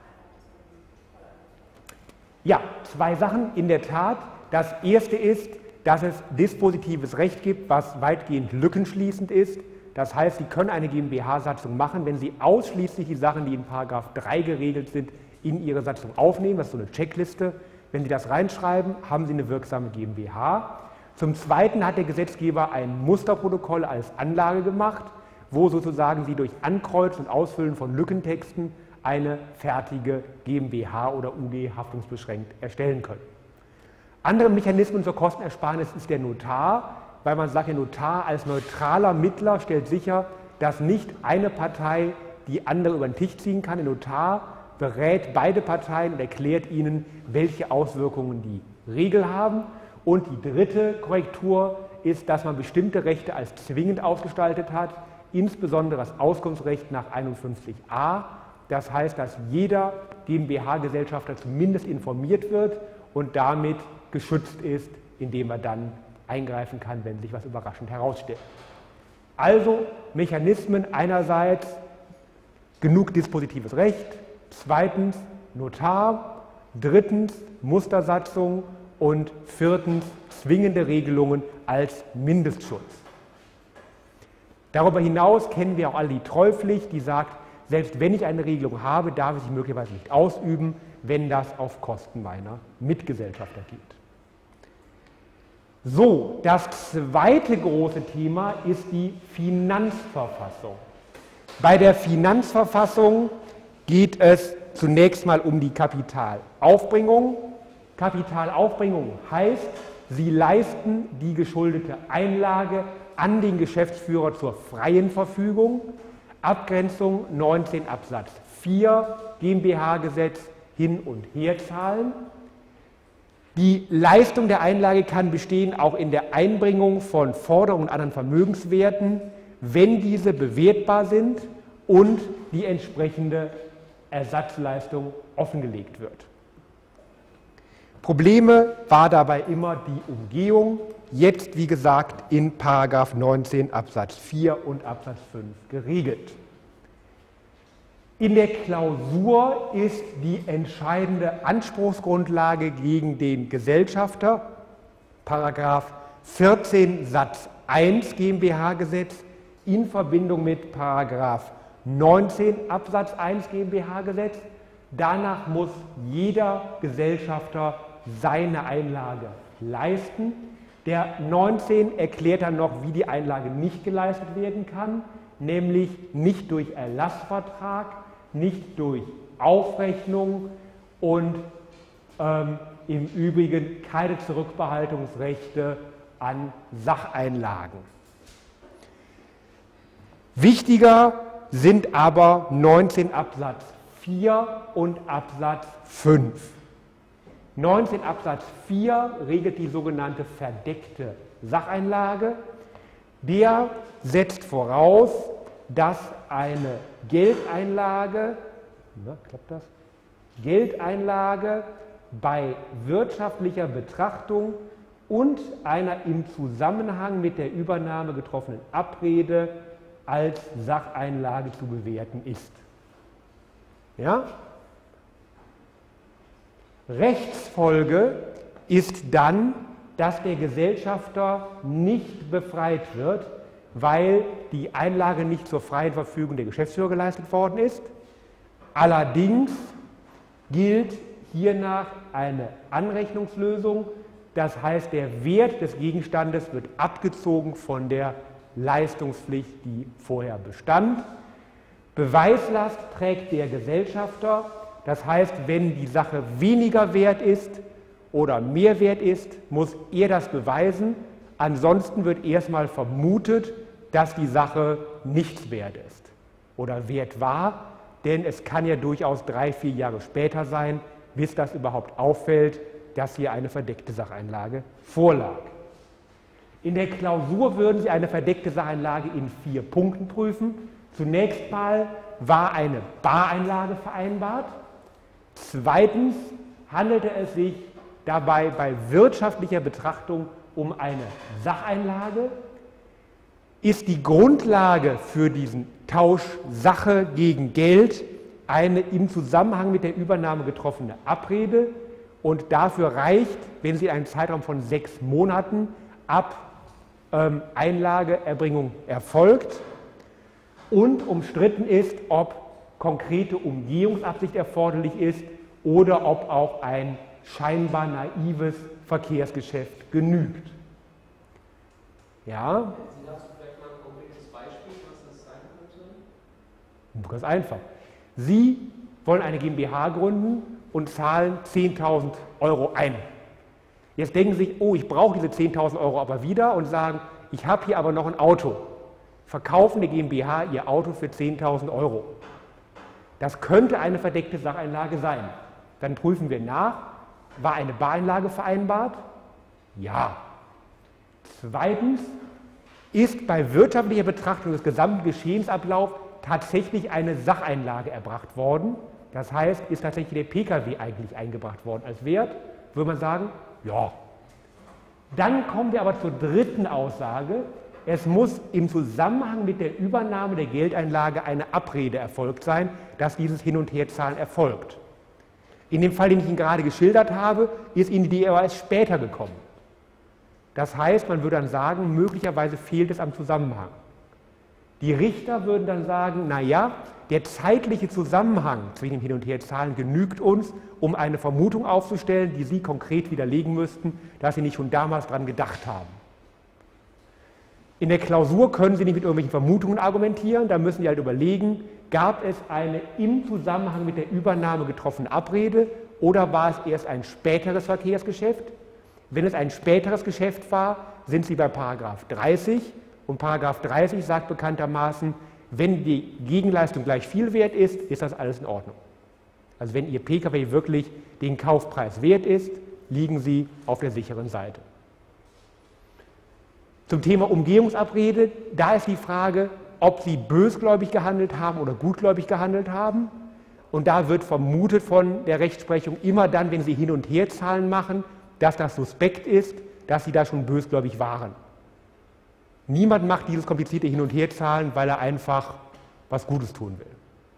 [SPEAKER 1] Ja, zwei Sachen in der Tat. Das erste ist, dass es dispositives Recht gibt, was weitgehend lückenschließend ist. Das heißt, Sie können eine GmbH-Satzung machen, wenn Sie ausschließlich die Sachen, die in § 3 geregelt sind, in Ihre Satzung aufnehmen. Das ist so eine Checkliste. Wenn Sie das reinschreiben, haben Sie eine wirksame GmbH. Zum Zweiten hat der Gesetzgeber ein Musterprotokoll als Anlage gemacht, wo sozusagen Sie durch Ankreuzen und Ausfüllen von Lückentexten eine fertige GmbH oder UG haftungsbeschränkt erstellen können. Andere Mechanismen zur Kostenersparnis ist der Notar, weil man sagt, der Notar als neutraler Mittler stellt sicher, dass nicht eine Partei die andere über den Tisch ziehen kann. Der Notar berät beide Parteien und erklärt ihnen, welche Auswirkungen die Regel haben. Und die dritte Korrektur ist, dass man bestimmte Rechte als zwingend ausgestaltet hat, insbesondere das Auskunftsrecht nach 51a. Das heißt, dass jeder GmbH-Gesellschafter zumindest informiert wird und damit geschützt ist, indem er dann eingreifen kann, wenn sich was überraschend herausstellt. Also Mechanismen einerseits genug dispositives Recht, zweitens Notar, drittens Mustersatzung und viertens zwingende Regelungen als Mindestschutz. Darüber hinaus kennen wir auch alle die Treupflicht, die sagt, selbst wenn ich eine Regelung habe, darf ich sie möglicherweise nicht ausüben, wenn das auf Kosten meiner Mitgesellschafter geht. So, das zweite große Thema ist die Finanzverfassung. Bei der Finanzverfassung geht es zunächst mal um die Kapitalaufbringung. Kapitalaufbringung heißt, Sie leisten die geschuldete Einlage an den Geschäftsführer zur freien Verfügung. Abgrenzung 19 Absatz 4 GmbH-Gesetz hin und her zahlen. Die Leistung der Einlage kann bestehen auch in der Einbringung von Forderungen und anderen Vermögenswerten, wenn diese bewertbar sind und die entsprechende Ersatzleistung offengelegt wird. Probleme war dabei immer die Umgehung, jetzt wie gesagt in § 19 Absatz 4 und Absatz 5 geregelt. In der Klausur ist die entscheidende Anspruchsgrundlage gegen den Gesellschafter, § 14 Satz 1 GmbH-Gesetz in Verbindung mit § 19 Absatz 1 GmbH-Gesetz. Danach muss jeder Gesellschafter seine Einlage leisten. Der 19 erklärt dann noch, wie die Einlage nicht geleistet werden kann, nämlich nicht durch Erlassvertrag, nicht durch Aufrechnung und im Übrigen keine Zurückbehaltungsrechte an Sacheinlagen. Wichtiger sind aber 19 Absatz 4 und Absatz 5. 19 Absatz 4 regelt die sogenannte verdeckte Sacheinlage. Der setzt voraus, dass eine Geldeinlage bei wirtschaftlicher Betrachtung und einer im Zusammenhang mit der Übernahme getroffenen Abrede als Sacheinlage zu bewerten ist. Ja? Rechtsfolge ist dann, dass der Gesellschafter nicht befreit wird, weil die Einlage nicht zur freien Verfügung der Geschäftsführer geleistet worden ist. Allerdings gilt hiernach eine Anrechnungslösung, das heißt, der Wert des Gegenstandes wird abgezogen von der Leistungspflicht, die vorher bestand. Beweislast trägt der Gesellschafter, das heißt, wenn die Sache weniger wert ist oder mehr wert ist, muss er das beweisen. Ansonsten wird erstmal vermutet, dass die Sache nichts wert ist oder wert war, denn es kann ja durchaus 3, 4 Jahre später sein, bis das überhaupt auffällt, dass hier eine verdeckte Sacheinlage vorlag. In der Klausur würden Sie eine verdeckte Sacheinlage in 4 Punkten prüfen. Zunächst mal war eine Bareinlage vereinbart. Zweitens handelte es sich dabei bei wirtschaftlicher Betrachtung um eine Sacheinlage. Ist die Grundlage für diesen Tausch Sache gegen Geld eine im Zusammenhang mit der Übernahme getroffene Abrede und dafür reicht wenn sie in einem Zeitraum von 6 Monaten ab Einlageerbringung erfolgt, und umstritten ist, ob konkrete Umgehungsabsicht erforderlich ist oder ob auch ein scheinbar naives Verkehrsgeschäft genügt. Ja?
[SPEAKER 3] Sie dazu vielleicht mal ein konkretes Beispiel, was das sein könnte?
[SPEAKER 1] Ganz einfach. Sie wollen eine GmbH gründen und zahlen 10.000 € ein. Jetzt denken Sie sich, oh, ich brauche diese 10.000 € aber wieder, und sagen, ich habe hier aber noch ein Auto. Verkaufen die GmbH ihr Auto für 10.000 €. Das könnte eine verdeckte Sacheinlage sein. Dann prüfen wir nach, war eine Bareinlage vereinbart? Ja. Zweitens, ist bei wirtschaftlicher Betrachtung des gesamten Geschehensablaufs tatsächlich eine Sacheinlage erbracht worden? Das heißt, ist tatsächlich der Pkw eigentlich eingebracht worden als Wert? Würde man sagen, ja. Dann kommen wir aber zur dritten Aussage. Es muss im Zusammenhang mit der Übernahme der Geldeinlage eine Abrede erfolgt sein, dass dieses Hin- und Herzahlen erfolgt. In dem Fall, den ich Ihnen gerade geschildert habe, ist Ihnen die DRS später gekommen. Das heißt, man würde dann sagen, möglicherweise fehlt es am Zusammenhang. Die Richter würden dann sagen, naja, der zeitliche Zusammenhang zwischen dem Hin- und Herzahlen genügt uns, um eine Vermutung aufzustellen, die Sie konkret widerlegen müssten, dass Sie nicht schon damals daran gedacht haben. In der Klausur können Sie nicht mit irgendwelchen Vermutungen argumentieren, da müssen Sie halt überlegen, gab es eine im Zusammenhang mit der Übernahme getroffene Abrede oder war es erst ein späteres Verkehrsgeschäft? Wenn es ein späteres Geschäft war, sind Sie bei § 30, und § 30 sagt bekanntermaßen, wenn die Gegenleistung gleich viel wert ist das alles in Ordnung. Also wenn Ihr Pkw wirklich den Kaufpreis wert ist, liegen Sie auf der sicheren Seite. Zum Thema Umgehungsabrede, da ist die Frage, ob Sie bösgläubig gehandelt haben oder gutgläubig gehandelt haben. Und da wird vermutet von der Rechtsprechung immer dann, wenn Sie Hin- und Herzahlen machen, dass das suspekt ist, dass Sie da schon bösgläubig waren. Niemand macht dieses komplizierte Hin- und Herzahlen, weil er einfach was Gutes tun will.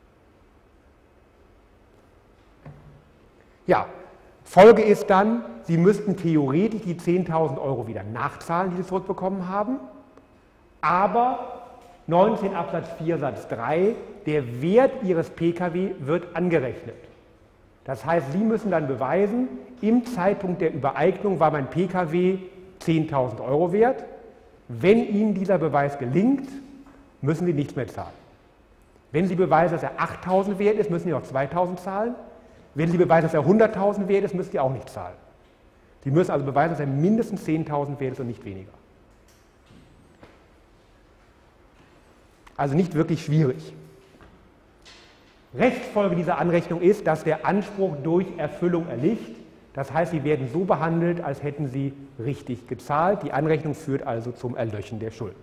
[SPEAKER 1] Ja, Folge ist dann, Sie müssten theoretisch die 10.000 € wieder nachzahlen, die Sie zurückbekommen haben, aber 19 Absatz 4 Satz 3, der Wert Ihres Pkw wird angerechnet. Das heißt, Sie müssen dann beweisen, im Zeitpunkt der Übereignung war mein Pkw 10.000 € wert. Wenn Ihnen dieser Beweis gelingt, müssen Sie nichts mehr zahlen. Wenn Sie beweisen, dass er 8.000 wert ist, müssen Sie noch 2.000 zahlen. Wenn Sie beweisen, dass er 100.000 wert ist, müssen Sie auch nicht zahlen. Sie müssen also beweisen, dass er mindestens 10.000 wert ist und nicht weniger. Also nicht wirklich schwierig. Rechtsfolge dieser Anrechnung ist, dass der Anspruch durch Erfüllung erliegt. Das heißt, Sie werden so behandelt, als hätten Sie richtig gezahlt. Die Anrechnung führt also zum Erlöschen der Schuld.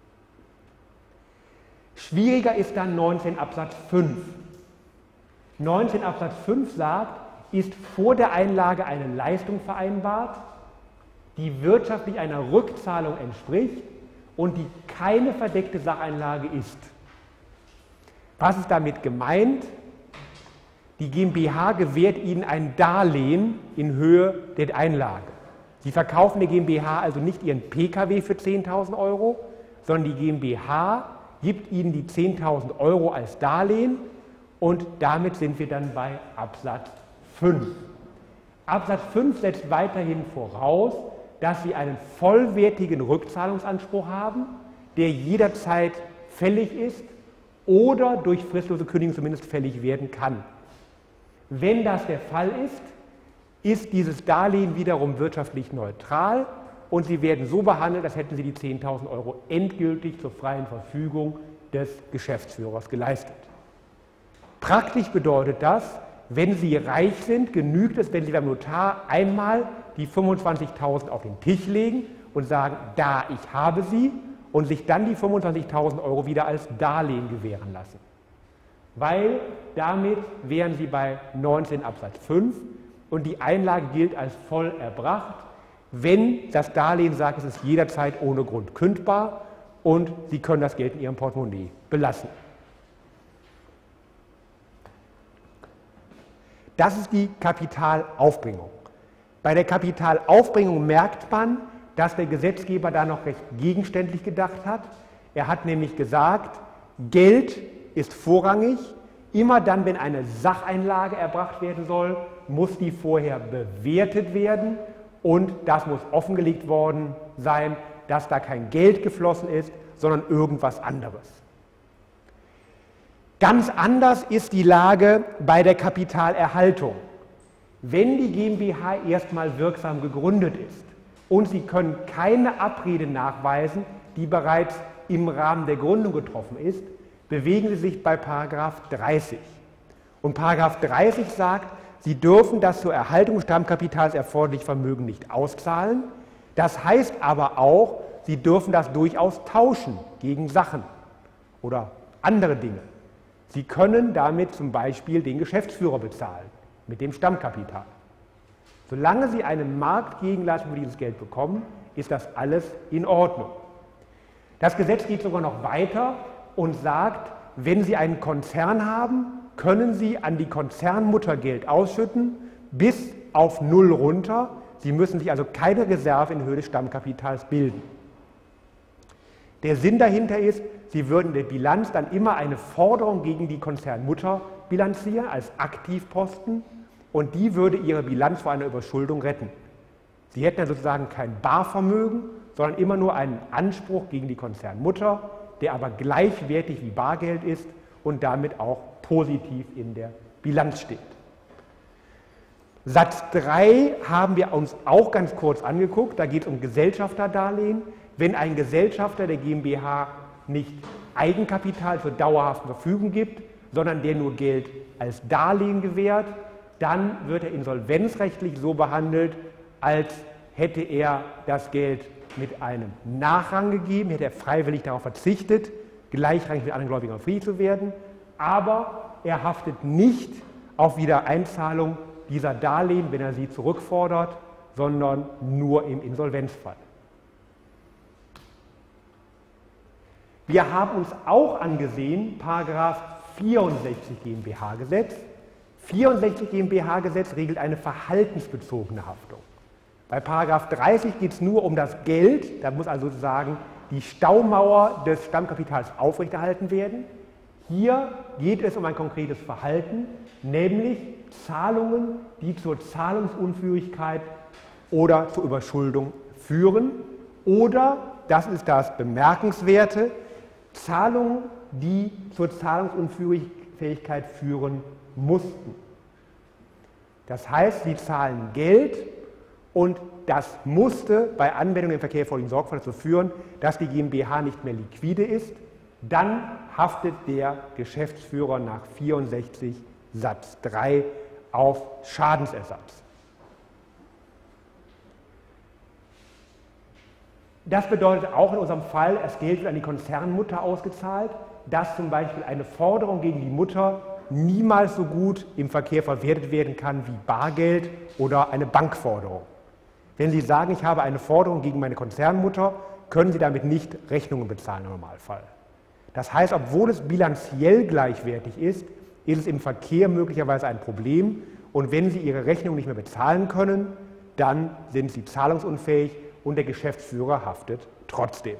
[SPEAKER 1] Schwieriger ist dann 19 Absatz 5. 19 Absatz 5 sagt, ist vor der Einlage eine Leistung vereinbart, die wirtschaftlich einer Rückzahlung entspricht und die keine verdeckte Sacheinlage ist. Was ist damit gemeint? Die GmbH gewährt Ihnen ein Darlehen in Höhe der Einlage. Sie verkaufen der GmbH also nicht Ihren Pkw für 10.000 €, sondern die GmbH gibt Ihnen die 10.000 € als Darlehen, und damit sind wir dann bei Absatz 5. Absatz 5 setzt weiterhin voraus, dass Sie einen vollwertigen Rückzahlungsanspruch haben, der jederzeit fällig ist oder durch fristlose Kündigung zumindest fällig werden kann. Wenn das der Fall ist, ist dieses Darlehen wiederum wirtschaftlich neutral und Sie werden so behandelt, als hätten Sie die 10.000 € endgültig zur freien Verfügung des Geschäftsführers geleistet. Praktisch bedeutet das, wenn Sie reich sind, genügt es, wenn Sie beim Notar einmal die 25.000 auf den Tisch legen und sagen, da, ich habe sie, und sich dann die 25.000 € wieder als Darlehen gewähren lassen. Weil damit wären Sie bei 19 Absatz 5 und die Einlage gilt als voll erbracht, wenn das Darlehen sagt, es ist jederzeit ohne Grund kündbar und Sie können das Geld in Ihrem Portemonnaie belassen. Das ist die Kapitalaufbringung. Bei der Kapitalaufbringung merkt man, dass der Gesetzgeber da noch recht gegenständlich gedacht hat. Er hat nämlich gesagt, Geld ist vorrangig. Immer dann, wenn eine Sacheinlage erbracht werden soll, muss die vorher bewertet werden und das muss offengelegt worden sein, dass da kein Geld geflossen ist, sondern irgendwas anderes. Ganz anders ist die Lage bei der Kapitalerhaltung. Wenn die GmbH erstmal wirksam gegründet ist und Sie können keine Abrede nachweisen, die bereits im Rahmen der Gründung getroffen ist, bewegen Sie sich bei § 30. Und § 30 sagt, Sie dürfen das zur Erhaltung des Stammkapitals erforderliche Vermögen nicht auszahlen. Das heißt aber auch, Sie dürfen das durchaus tauschen gegen Sachen oder andere Dinge. Sie können damit zum Beispiel den Geschäftsführer bezahlen mit dem Stammkapital. Solange Sie eine Marktgegenleistung für dieses Geld bekommen, ist das alles in Ordnung. Das Gesetz geht sogar noch weiter und sagt, wenn Sie einen Konzern haben, können Sie an die Konzernmutter Geld ausschütten, bis auf 0 runter. Sie müssen sich also keine Reserve in Höhe des Stammkapitals bilden. Der Sinn dahinter ist, Sie würden in der Bilanz dann immer eine Forderung gegen die Konzernmutter bilanzieren als Aktivposten und die würde Ihre Bilanz vor einer Überschuldung retten. Sie hätten dann sozusagen kein Barvermögen, sondern immer nur einen Anspruch gegen die Konzernmutter, der aber gleichwertig wie Bargeld ist und damit auch positiv in der Bilanz steht. Satz 3 haben wir uns auch ganz kurz angeguckt, da geht es um Gesellschafterdarlehen. Wenn ein Gesellschafter der GmbH nicht Eigenkapital zur dauerhaften Verfügung gibt, sondern der nur Geld als Darlehen gewährt, dann wird er insolvenzrechtlich so behandelt, als hätte er das Geld mit einem Nachrang gegeben, hätte er freiwillig darauf verzichtet, gleichrangig mit anderen Gläubigern fähig zu werden, aber er haftet nicht auf Wiedereinzahlung dieser Darlehen, wenn er sie zurückfordert, sondern nur im Insolvenzfall. Wir haben uns auch angesehen, § 64 GmbH-Gesetz. 64 GmbH-Gesetz regelt eine verhaltensbezogene Haftung. Bei § 30 geht es nur um das Geld, da muss also sozusagen die Staumauer des Stammkapitals aufrechterhalten werden. Hier geht es um ein konkretes Verhalten, nämlich Zahlungen, die zur Zahlungsunfähigkeit oder zur Überschuldung führen oder, das ist das Bemerkenswerte, Zahlungen, die zur Zahlungsunfähigkeit führen mussten. Das heißt, sie zahlen Geld und das musste bei Anwendung im Verkehr vorliegenden Sorgfalt dazu führen, dass die GmbH nicht mehr liquide ist. Dann haftet der Geschäftsführer nach 64 Satz 3 auf Schadensersatz. Das bedeutet auch in unserem Fall, das Geld wird an die Konzernmutter ausgezahlt, dass zum Beispiel eine Forderung gegen die Mutter niemals so gut im Verkehr verwertet werden kann wie Bargeld oder eine Bankforderung. Wenn Sie sagen, ich habe eine Forderung gegen meine Konzernmutter, können Sie damit nicht Rechnungen bezahlen im Normalfall. Das heißt, obwohl es bilanziell gleichwertig ist, ist es im Verkehr möglicherweise ein Problem und wenn Sie Ihre Rechnung nicht mehr bezahlen können, dann sind Sie zahlungsunfähig und der Geschäftsführer haftet trotzdem.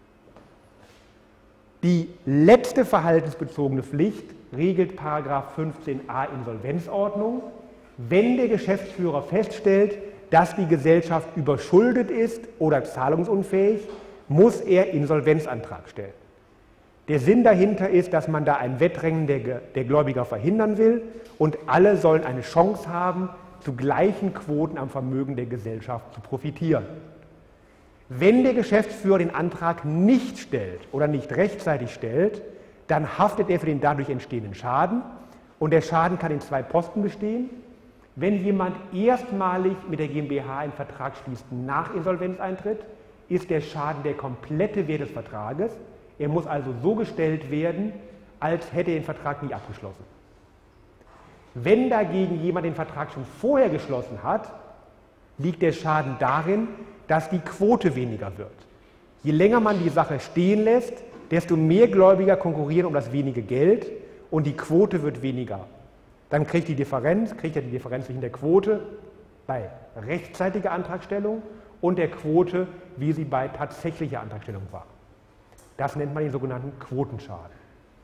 [SPEAKER 1] Die letzte verhaltensbezogene Pflicht regelt § 15a Insolvenzordnung. Wenn der Geschäftsführer feststellt, dass die Gesellschaft überschuldet ist oder zahlungsunfähig, muss er Insolvenzantrag stellen. Der Sinn dahinter ist, dass man da ein Wettrennen der Gläubiger verhindern will und alle sollen eine Chance haben, zu gleichen Quoten am Vermögen der Gesellschaft zu profitieren. Wenn der Geschäftsführer den Antrag nicht stellt oder nicht rechtzeitig stellt, dann haftet er für den dadurch entstehenden Schaden und der Schaden kann in 2 Posten bestehen. Wenn jemand erstmalig mit der GmbH einen Vertrag schließt nach Insolvenzeintritt, ist der Schaden der komplette Wert des Vertrages. Er muss also so gestellt werden, als hätte er den Vertrag nie abgeschlossen. Wenn dagegen jemand den Vertrag schon vorher geschlossen hat, liegt der Schaden darin, dass die Quote weniger wird. Je länger man die Sache stehen lässt, desto mehr Gläubiger konkurrieren um das wenige Geld und die Quote wird weniger. Dann kriegt er die Differenz zwischen der Quote, bei rechtzeitiger Antragstellung und der Quote, wie sie bei tatsächlicher Antragstellung war. Das nennt man den sogenannten Quotenschaden.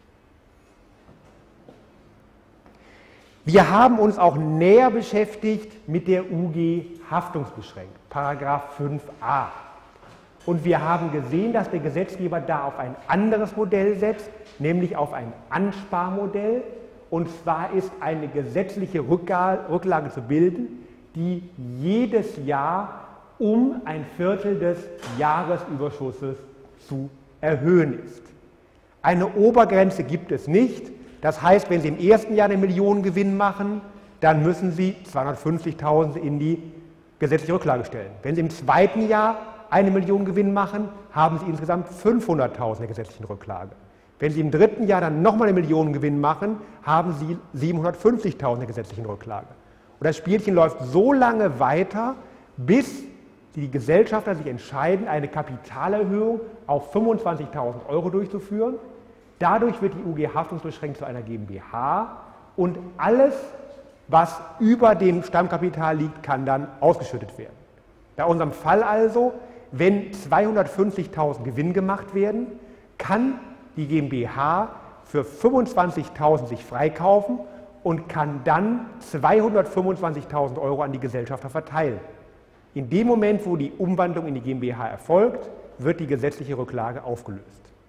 [SPEAKER 1] Wir haben uns auch näher beschäftigt mit der UG haftungsbeschränkt, Paragraph 5a. Und wir haben gesehen, dass der Gesetzgeber da auf ein anderes Modell setzt, nämlich auf ein Ansparmodell. Und zwar ist eine gesetzliche Rücklage zu bilden, die jedes Jahr um ein Viertel des Jahresüberschusses zu erhöhen ist. Eine Obergrenze gibt es nicht. Das heißt, wenn Sie im ersten Jahr einen Millionengewinn machen, dann müssen Sie 250.000 in die gesetzliche Rücklage stellen. Wenn Sie im zweiten Jahr eine Million Gewinn machen, haben Sie insgesamt 500.000 in der gesetzlichen Rücklage. Wenn Sie im dritten Jahr dann nochmal eine Million Gewinn machen, haben Sie 750.000 in der gesetzlichen Rücklage. Und das Spielchen läuft so lange weiter, bis die Gesellschafter sich entscheiden, eine Kapitalerhöhung auf 25.000 € durchzuführen. Dadurch wird die UG haftungsbeschränkt zu einer GmbH und alles, was über dem Stammkapital liegt, kann dann ausgeschüttet werden. Bei unserem Fall also, wenn 250.000 Gewinn gemacht werden, kann die GmbH für 25.000 sich freikaufen und kann dann 225.000 € an die Gesellschafter verteilen. In dem Moment, wo die Umwandlung in die GmbH erfolgt, wird die gesetzliche Rücklage aufgelöst.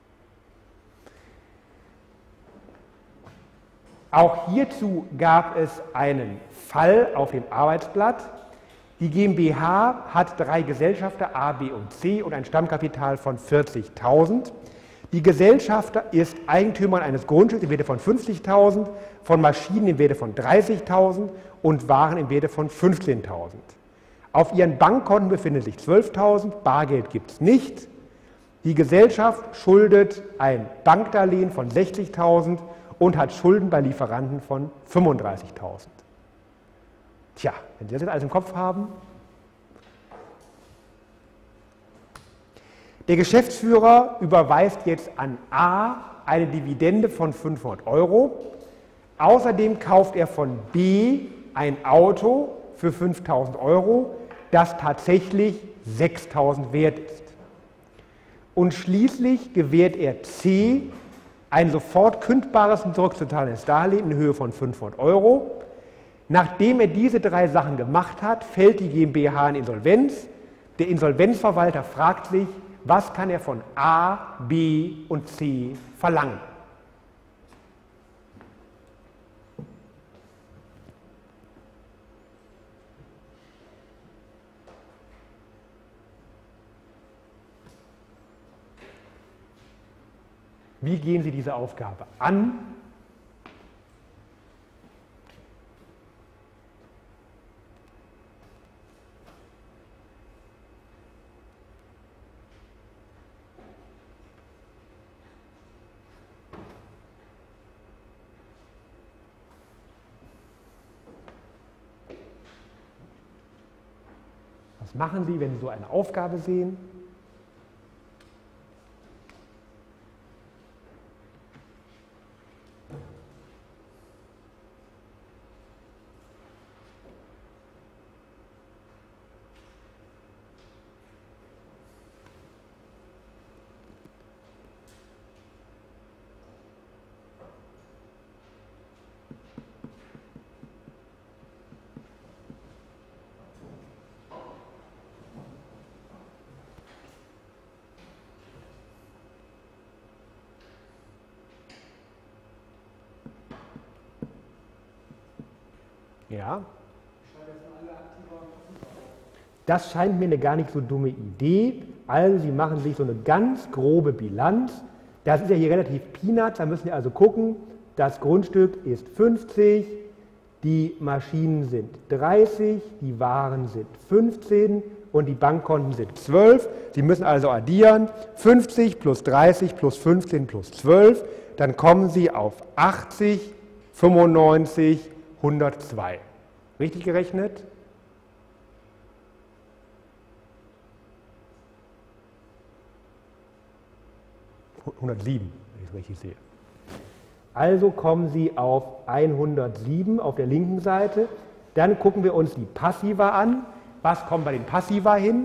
[SPEAKER 1] Auch hierzu gab es einen Fall auf dem Arbeitsblatt. Die GmbH hat 3 Gesellschafter A, B und C und ein Stammkapital von 40.000. Die Gesellschafter ist Eigentümer eines Grundstücks im Werte von 50.000, von Maschinen im Werte von 30.000 und Waren im Werte von 15.000. Auf ihren Bankkonten befinden sich 12.000, Bargeld gibt es nicht. Die Gesellschaft schuldet ein Bankdarlehen von 60.000 und hat Schulden bei Lieferanten von 35.000. Tja, wenn Sie das jetzt alles im Kopf haben. Der Geschäftsführer überweist jetzt an A eine Dividende von 500 €. Außerdem kauft er von B ein Auto für 5.000 €, das tatsächlich 6.000 wert ist. Und schließlich gewährt er C ein sofort kündbares und zurückzuzahlendes Darlehen in Höhe von 500 €. Nachdem er diese 3 Sachen gemacht hat, fällt die GmbH in Insolvenz. Der Insolvenzverwalter fragt sich, was kann er von A, B und C verlangen? Wie gehen Sie diese Aufgabe an? Was machen Sie, wenn Sie so eine Aufgabe sehen? Ja. Das scheint mir eine gar nicht so dumme Idee. Also Sie machen sich so eine ganz grobe Bilanz. Das ist ja hier relativ Peanuts, da müssen Sie also gucken, das Grundstück ist 50, die Maschinen sind 30, die Waren sind 15 und die Bankkonten sind 12. Sie müssen also addieren, 50 plus 30 plus 15 plus 12, dann kommen Sie auf 80, 95, 102. Richtig gerechnet? (107), wenn ich es richtig sehe. Also kommen Sie auf 107 auf der linken Seite. Dann gucken wir uns die Passiva an. Was kommt bei den Passiva hin?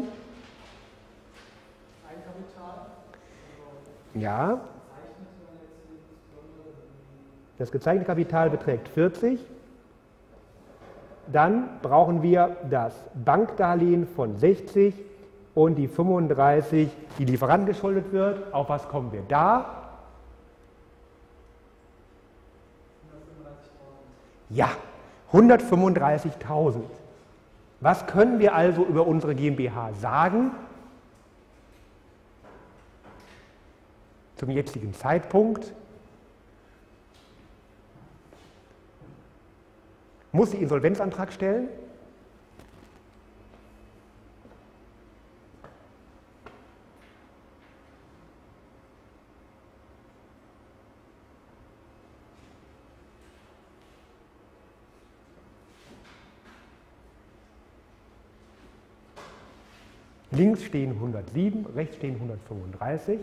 [SPEAKER 2] Eigenkapital.
[SPEAKER 1] Ja. Das gezeichnete Kapital beträgt 40. Dann brauchen wir das Bankdarlehen von 60 und die 35, die Lieferanten geschuldet wird. Auf was kommen wir da? Ja, 135.000. Was können wir also über unsere GmbH sagen? Zum jetzigen Zeitpunkt muss sie Insolvenzantrag stellen. Links stehen 107, rechts stehen 135.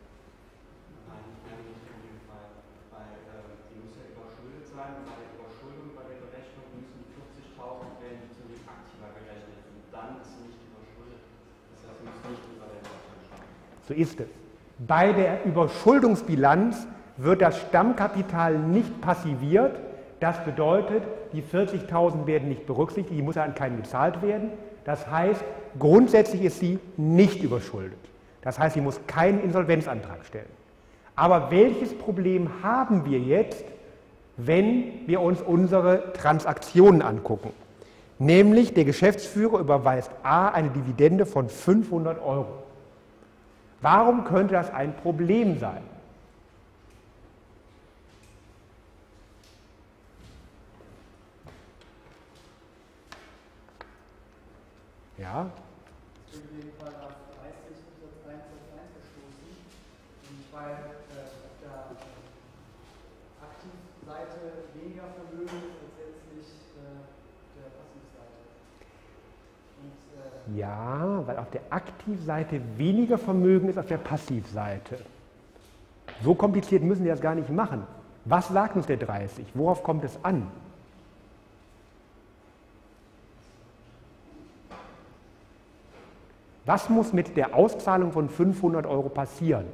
[SPEAKER 4] Die muss ja überschuldet sein. Bei der Überschuldung, bei der Berechnung müssen die 40.000 werden, die zu den aktiver gerechnet sind. Dann ist sie nicht überschuldet. Das heißt, sie muss nicht Insolvenzantrag stellen.
[SPEAKER 1] So ist es. Bei der Überschuldungsbilanz wird das Stammkapital nicht passiviert. Das bedeutet, die 40.000 werden nicht berücksichtigt, die muss ja an keinen gezahlt werden. Das heißt, grundsätzlich ist sie nicht überschuldet. Das heißt, sie muss keinen Insolvenzantrag stellen. Aber welches Problem haben wir jetzt, wenn wir uns unsere Transaktionen angucken? Nämlich der Geschäftsführer überweist A eine Dividende von 500 €. Warum könnte das ein Problem sein? Ja?
[SPEAKER 2] Ich bin gegen Paragraph 30 Absatz 1 verstoßen. Und weil auf der Aktivseite weniger Vermögen ist als letztlich der Passivseite. Und,
[SPEAKER 1] Ja, weil auf der Aktivseite weniger Vermögen ist als auf der Passivseite. So kompliziert müssen wir das gar nicht machen. Was sagt uns der 30? Worauf kommt es an? Was muss mit der Auszahlung von 500 € passieren?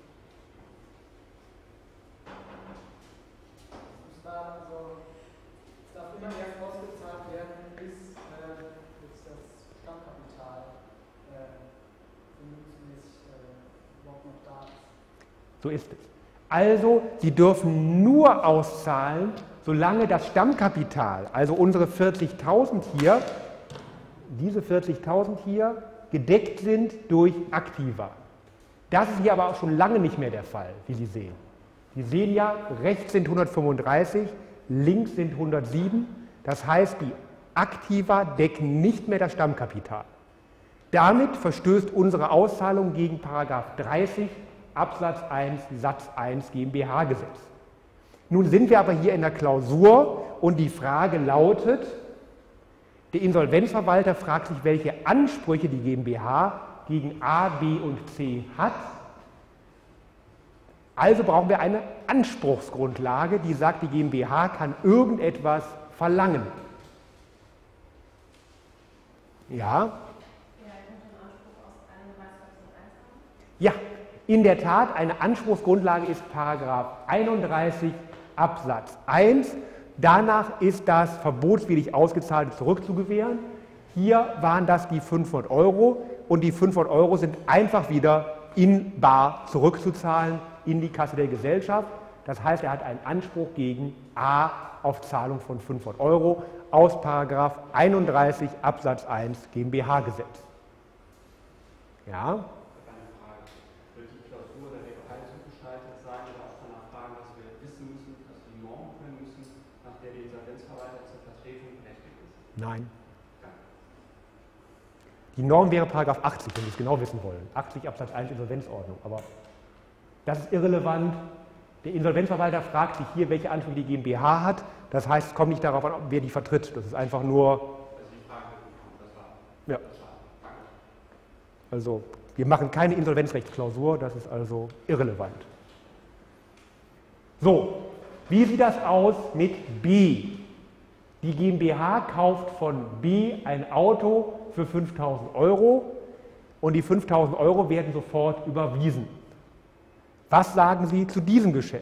[SPEAKER 2] es darf immer erst ausgezahlt werden, bis das Stammkapital vermögensmäßig überhaupt noch da ist.
[SPEAKER 1] So ist es. Also, Sie dürfen nur auszahlen, solange das Stammkapital, also unsere 40.000 hier, diese 40.000 hier, gedeckt sind durch Aktiva. Das ist hier aber auch schon lange nicht mehr der Fall, wie Sie sehen. Sie sehen ja, rechts sind 135, links sind 107. Das heißt, die Aktiva decken nicht mehr das Stammkapital. Damit verstößt unsere Auszahlung gegen § 30 Absatz 1 Satz 1 GmbH-Gesetz. Nun sind wir aber hier in der Klausur und die Frage lautet, der Insolvenzverwalter fragt sich, welche Ansprüche die GmbH gegen A, B und C hat. Also brauchen wir eine Anspruchsgrundlage, die sagt, die GmbH kann irgendetwas verlangen. Ja? Ja, in der Tat, eine Anspruchsgrundlage ist § 31 Absatz 1. Danach ist das verbotswidrig Ausgezahlte zurückzugewähren. Hier waren das die 500 € und die 500 € sind einfach wieder in bar zurückzuzahlen in die Kasse der Gesellschaft. Das heißt, er hat einen Anspruch gegen A auf Zahlung von 500 € aus § 31 Absatz 1 GmbH-Gesetz. Ja? Nein. Die Norm wäre § 80, wenn Sie es genau wissen wollen. 80 Absatz 1 Insolvenzordnung. Aber das ist irrelevant. Der Insolvenzverwalter fragt sich hier, welche Ansprüche die GmbH hat. Das heißt, es kommt nicht darauf an, wer die vertritt. Das ist einfach nur. Ja. Also, wir machen keine Insolvenzrechtsklausur. Das ist also irrelevant. So, wie sieht das aus mit B? Die GmbH kauft von B ein Auto für 5.000 € und die 5.000 € werden sofort überwiesen. Was sagen Sie zu diesem Geschäft?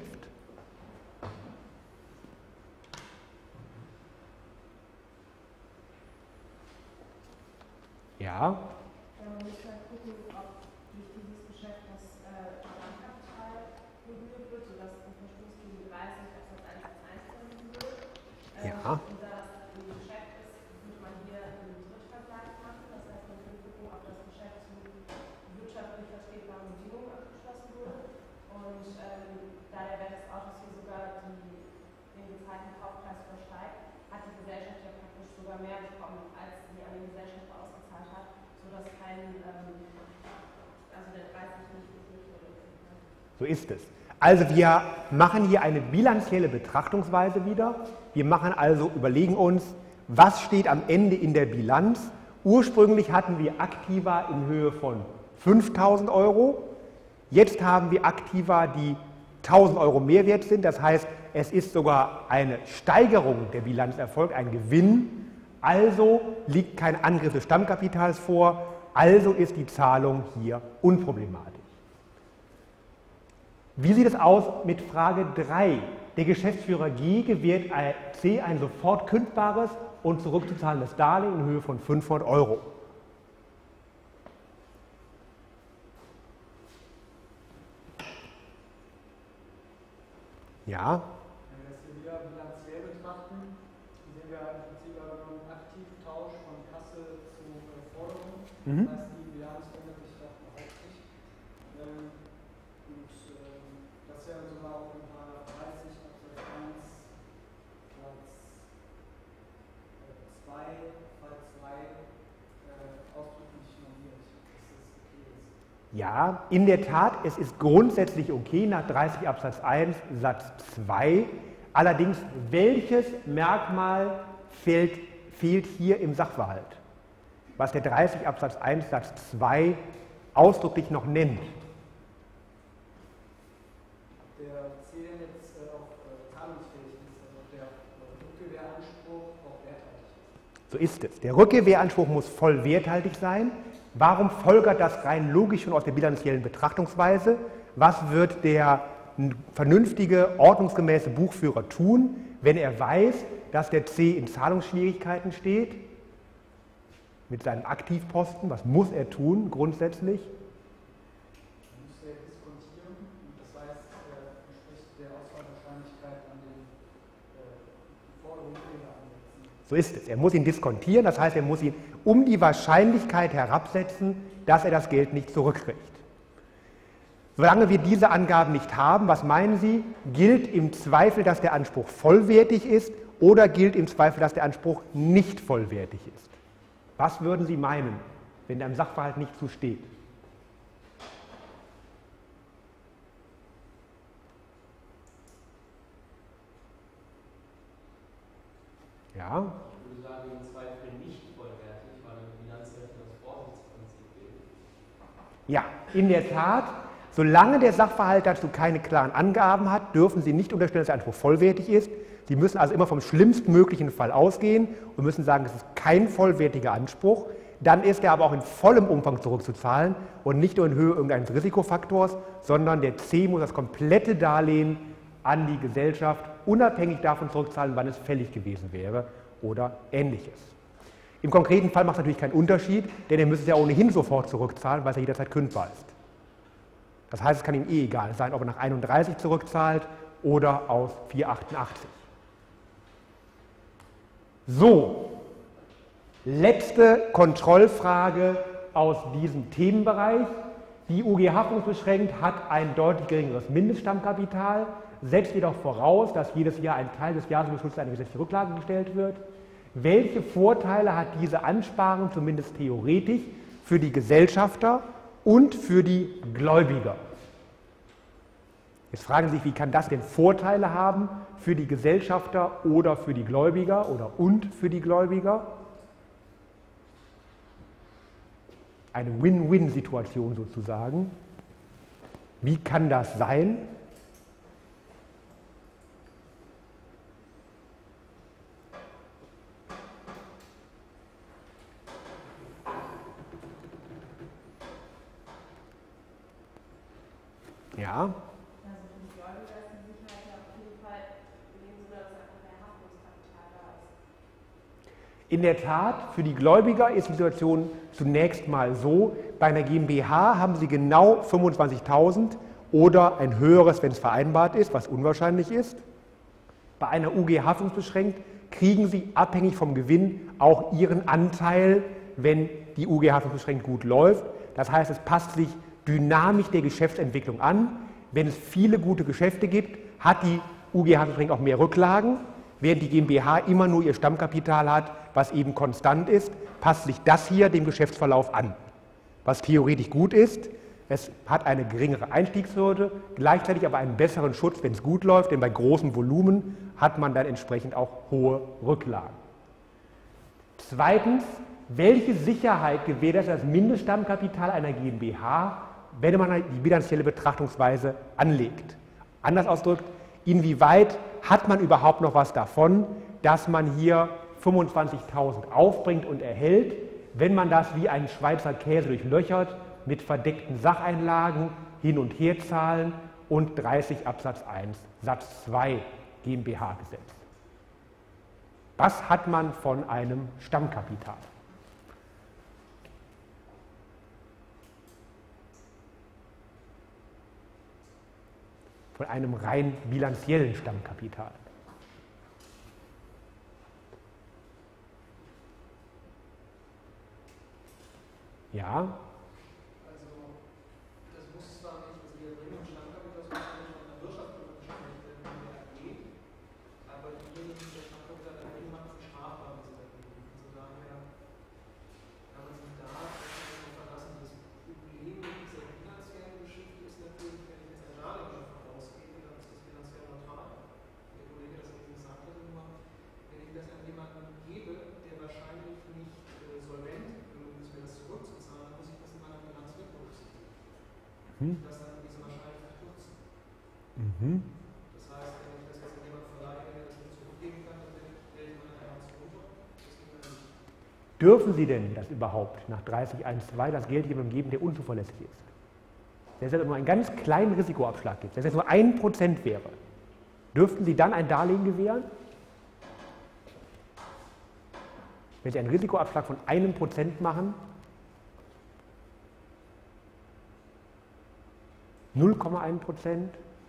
[SPEAKER 1] Ja.
[SPEAKER 5] Man muss halt gucken, ob durch dieses Geschäft das Stammkapital berührt wird, sodass ein Verstoß gegen 30 Absatz 1 vorliegen wird.
[SPEAKER 1] Ja.
[SPEAKER 5] Und da das ein Geschäft ist, würde man hier einen Drittvertrag machen. Das heißt, man kann gucken, ob das Geschäft zu wirtschaftlich vertretbaren Bedingungen abgeschlossen wurde. Und da der Wert des Autos hier sogar den gezahlten Kaufpreis übersteigt, hat die Gesellschaft ja praktisch sogar mehr bekommen, als sie an den Gesellschafter ausgezahlt hat, sodass der 30 nicht wurde.
[SPEAKER 1] So ist es. Also wir machen hier eine bilanzielle Betrachtungsweise wieder. Wir überlegen uns, was steht am Ende in der Bilanz. Ursprünglich hatten wir Aktiva in Höhe von 5.000 €. Jetzt haben wir Aktiva, die 1.000 € mehr wert sind. Das heißt, es ist sogar eine Steigerung der Bilanz erfolgt, ein Gewinn. Also liegt kein Angriff des Stammkapitals vor. Also ist die Zahlung hier unproblematisch. Wie sieht es aus mit Frage 3? Der Geschäftsführer G gewährt C ein sofort kündbares und zurückzuzahlendes Darlehen in Höhe von 500 €. Ja.
[SPEAKER 2] Wenn wir das hier wieder bilanziell betrachten, sehen wir im Prinzip aber einen Aktivtausch von Kasse zu Forderung.
[SPEAKER 1] Mhm.
[SPEAKER 2] Das heißt, die Bilanz ändert sich doch überhaupt nicht. Das ist ja sogar auch in § 30 Absatz 1 Satz 2 Fall 2 ausdrücklich normiert, dass das okay ist.
[SPEAKER 1] Ja, in der Tat, es ist grundsätzlich okay nach 30 Absatz 1 Satz 2. Allerdings, welches Merkmal fehlt hier im Sachverhalt, was der 30 Absatz 1 Satz 2 ausdrücklich noch nennt?
[SPEAKER 2] Der C jetzt auch zahlungsfähig ist, also der Rückgewehranspruch auch werthaltig ist.
[SPEAKER 1] So ist es. Der Rückgewehranspruch muss voll werthaltig sein. Warum folgert das rein logisch schon aus der bilanziellen Betrachtungsweise? Was wird der vernünftige, ordnungsgemäße Buchführer tun, wenn er weiß, dass der C in Zahlungsschwierigkeiten steht? Mit seinem Aktivposten, was muss er tun grundsätzlich?
[SPEAKER 2] Man muss ja diskontieren, das heißt, entspricht der Ausfallwahrscheinlichkeit an den Forderungen ansetzen.
[SPEAKER 1] So ist es. Er muss ihn diskontieren, das heißt, er muss ihn um die Wahrscheinlichkeit herabsetzen, dass er das Geld nicht zurückkriegt. Solange wir diese Angaben nicht haben, was meinen Sie, gilt im Zweifel, dass der Anspruch vollwertig ist oder gilt im Zweifel, dass der Anspruch nicht vollwertig ist? Was würden Sie meinen, wenn einem Sachverhalt nicht zusteht? Ja?
[SPEAKER 3] Ich würde sagen, im Zweifel nicht vollwertig, weil eine Bilanz ja für das Vorsichtsprinzip gilt.
[SPEAKER 1] Ja, in der Tat. Solange der Sachverhalt dazu keine klaren Angaben hat, dürfen Sie nicht unterstellen, dass der Anspruch vollwertig ist. Sie müssen also immer vom schlimmstmöglichen Fall ausgehen und müssen sagen, es ist kein vollwertiger Anspruch. Dann ist er aber auch in vollem Umfang zurückzuzahlen und nicht nur in Höhe irgendeines Risikofaktors, sondern der C muss das komplette Darlehen an die Gesellschaft unabhängig davon zurückzahlen, wann es fällig gewesen wäre oder Ähnliches. Im konkreten Fall macht es natürlich keinen Unterschied, denn er müsste es ja ohnehin sofort zurückzahlen, weil es ja jederzeit kündbar ist. Das heißt, es kann ihm egal sein, ob er nach 31 zurückzahlt oder aus 488. So, letzte Kontrollfrage aus diesem Themenbereich. Die UG Haftungsbeschränkt hat ein deutlich geringeres Mindeststammkapital, setzt jedoch voraus, dass jedes Jahr ein Teil des Jahresüberschussses eine gesetzliche Rücklage gestellt wird. Welche Vorteile hat diese Ansparung zumindest theoretisch für die Gesellschafter und für die Gläubiger? Jetzt fragen Sie sich, wie kann das denn Vorteile haben für die Gesellschafter oder für die Gläubiger oder und für die Gläubiger? Eine Win-Win-Situation sozusagen. Wie kann das sein? Ja.
[SPEAKER 5] Also für die Gläubiger ist die Sicherheit ja auf jeden Fall in dem Sinne, dass einfach mehr Haftungskapital da ist.
[SPEAKER 1] In der Tat, für die Gläubiger ist die Situation zunächst mal so, bei einer GmbH haben sie genau 25.000 oder ein höheres, wenn es vereinbart ist, was unwahrscheinlich ist. Bei einer UG haftungsbeschränkt kriegen sie abhängig vom Gewinn auch ihren Anteil, wenn die UG haftungsbeschränkt gut läuft. Das heißt, es passt sich dynamisch der Geschäftsentwicklung an. Wenn es viele gute Geschäfte gibt, hat die UG haftungsbeschränkt auch mehr Rücklagen, während die GmbH immer nur ihr Stammkapital hat, was eben konstant ist, passt sich das hier dem Geschäftsverlauf an. Was theoretisch gut ist, es hat eine geringere Einstiegshürde, gleichzeitig aber einen besseren Schutz, wenn es gut läuft, denn bei großem Volumen hat man dann entsprechend auch hohe Rücklagen. Zweitens, welche Sicherheit gewährt das Mindeststammkapital einer GmbH, wenn man die bilanzielle Betrachtungsweise anlegt? Anders ausgedrückt, inwieweit hat man überhaupt noch was davon, dass man hier 25.000 aufbringt und erhält, wenn man das wie einen Schweizer Käse durchlöchert mit verdeckten Sacheinlagen, Hin- und Herzahlen und 30 Absatz 1 Satz 2 GmbH-Gesetz. Was hat man von einem Stammkapital? Von einem rein bilanziellen Stammkapital. Ja?
[SPEAKER 2] Also, das muss zwar nicht, also wir bringen Stammkapital, das muss nicht von der Wirtschaft beschränkt werden, in der AG, aber diejenigen, die das Stammkapital erhöhen, machen es strafbar, wenn sie das tun. Also daher kann man sich da verlassen. Das Problem mit dieser finanziellen Geschichte ist natürlich, wenn ich jetzt ein Darlehen ausgebe, dann ist das finanziell neutral. Der Kollege das eben gesagt hat, nur wenn ich das an jemanden gebe, der wahrscheinlich nicht solvent genug ist, mir das zurückzuzahlen, dann muss ich das in meiner Bilanz mit berücksichtigen. Das dann diese wahrscheinlich verkürzen. Das heißt, wenn ich das jetzt an jemanden verleihe, der das nicht zurückgeben kann, dann werde ich meine Bilanz runter. Das geht mir nicht.
[SPEAKER 1] Dürfen Sie denn das überhaupt nach 30.1.2 das Geld jemandem geben, der unzuverlässig ist? Wenn es nur einen ganz kleinen Risikoabschlag gibt, wenn es nur 1% wäre, dürften Sie dann ein Darlehen gewähren? Wenn Sie einen Risikoabschlag von 1% machen, 0,1%,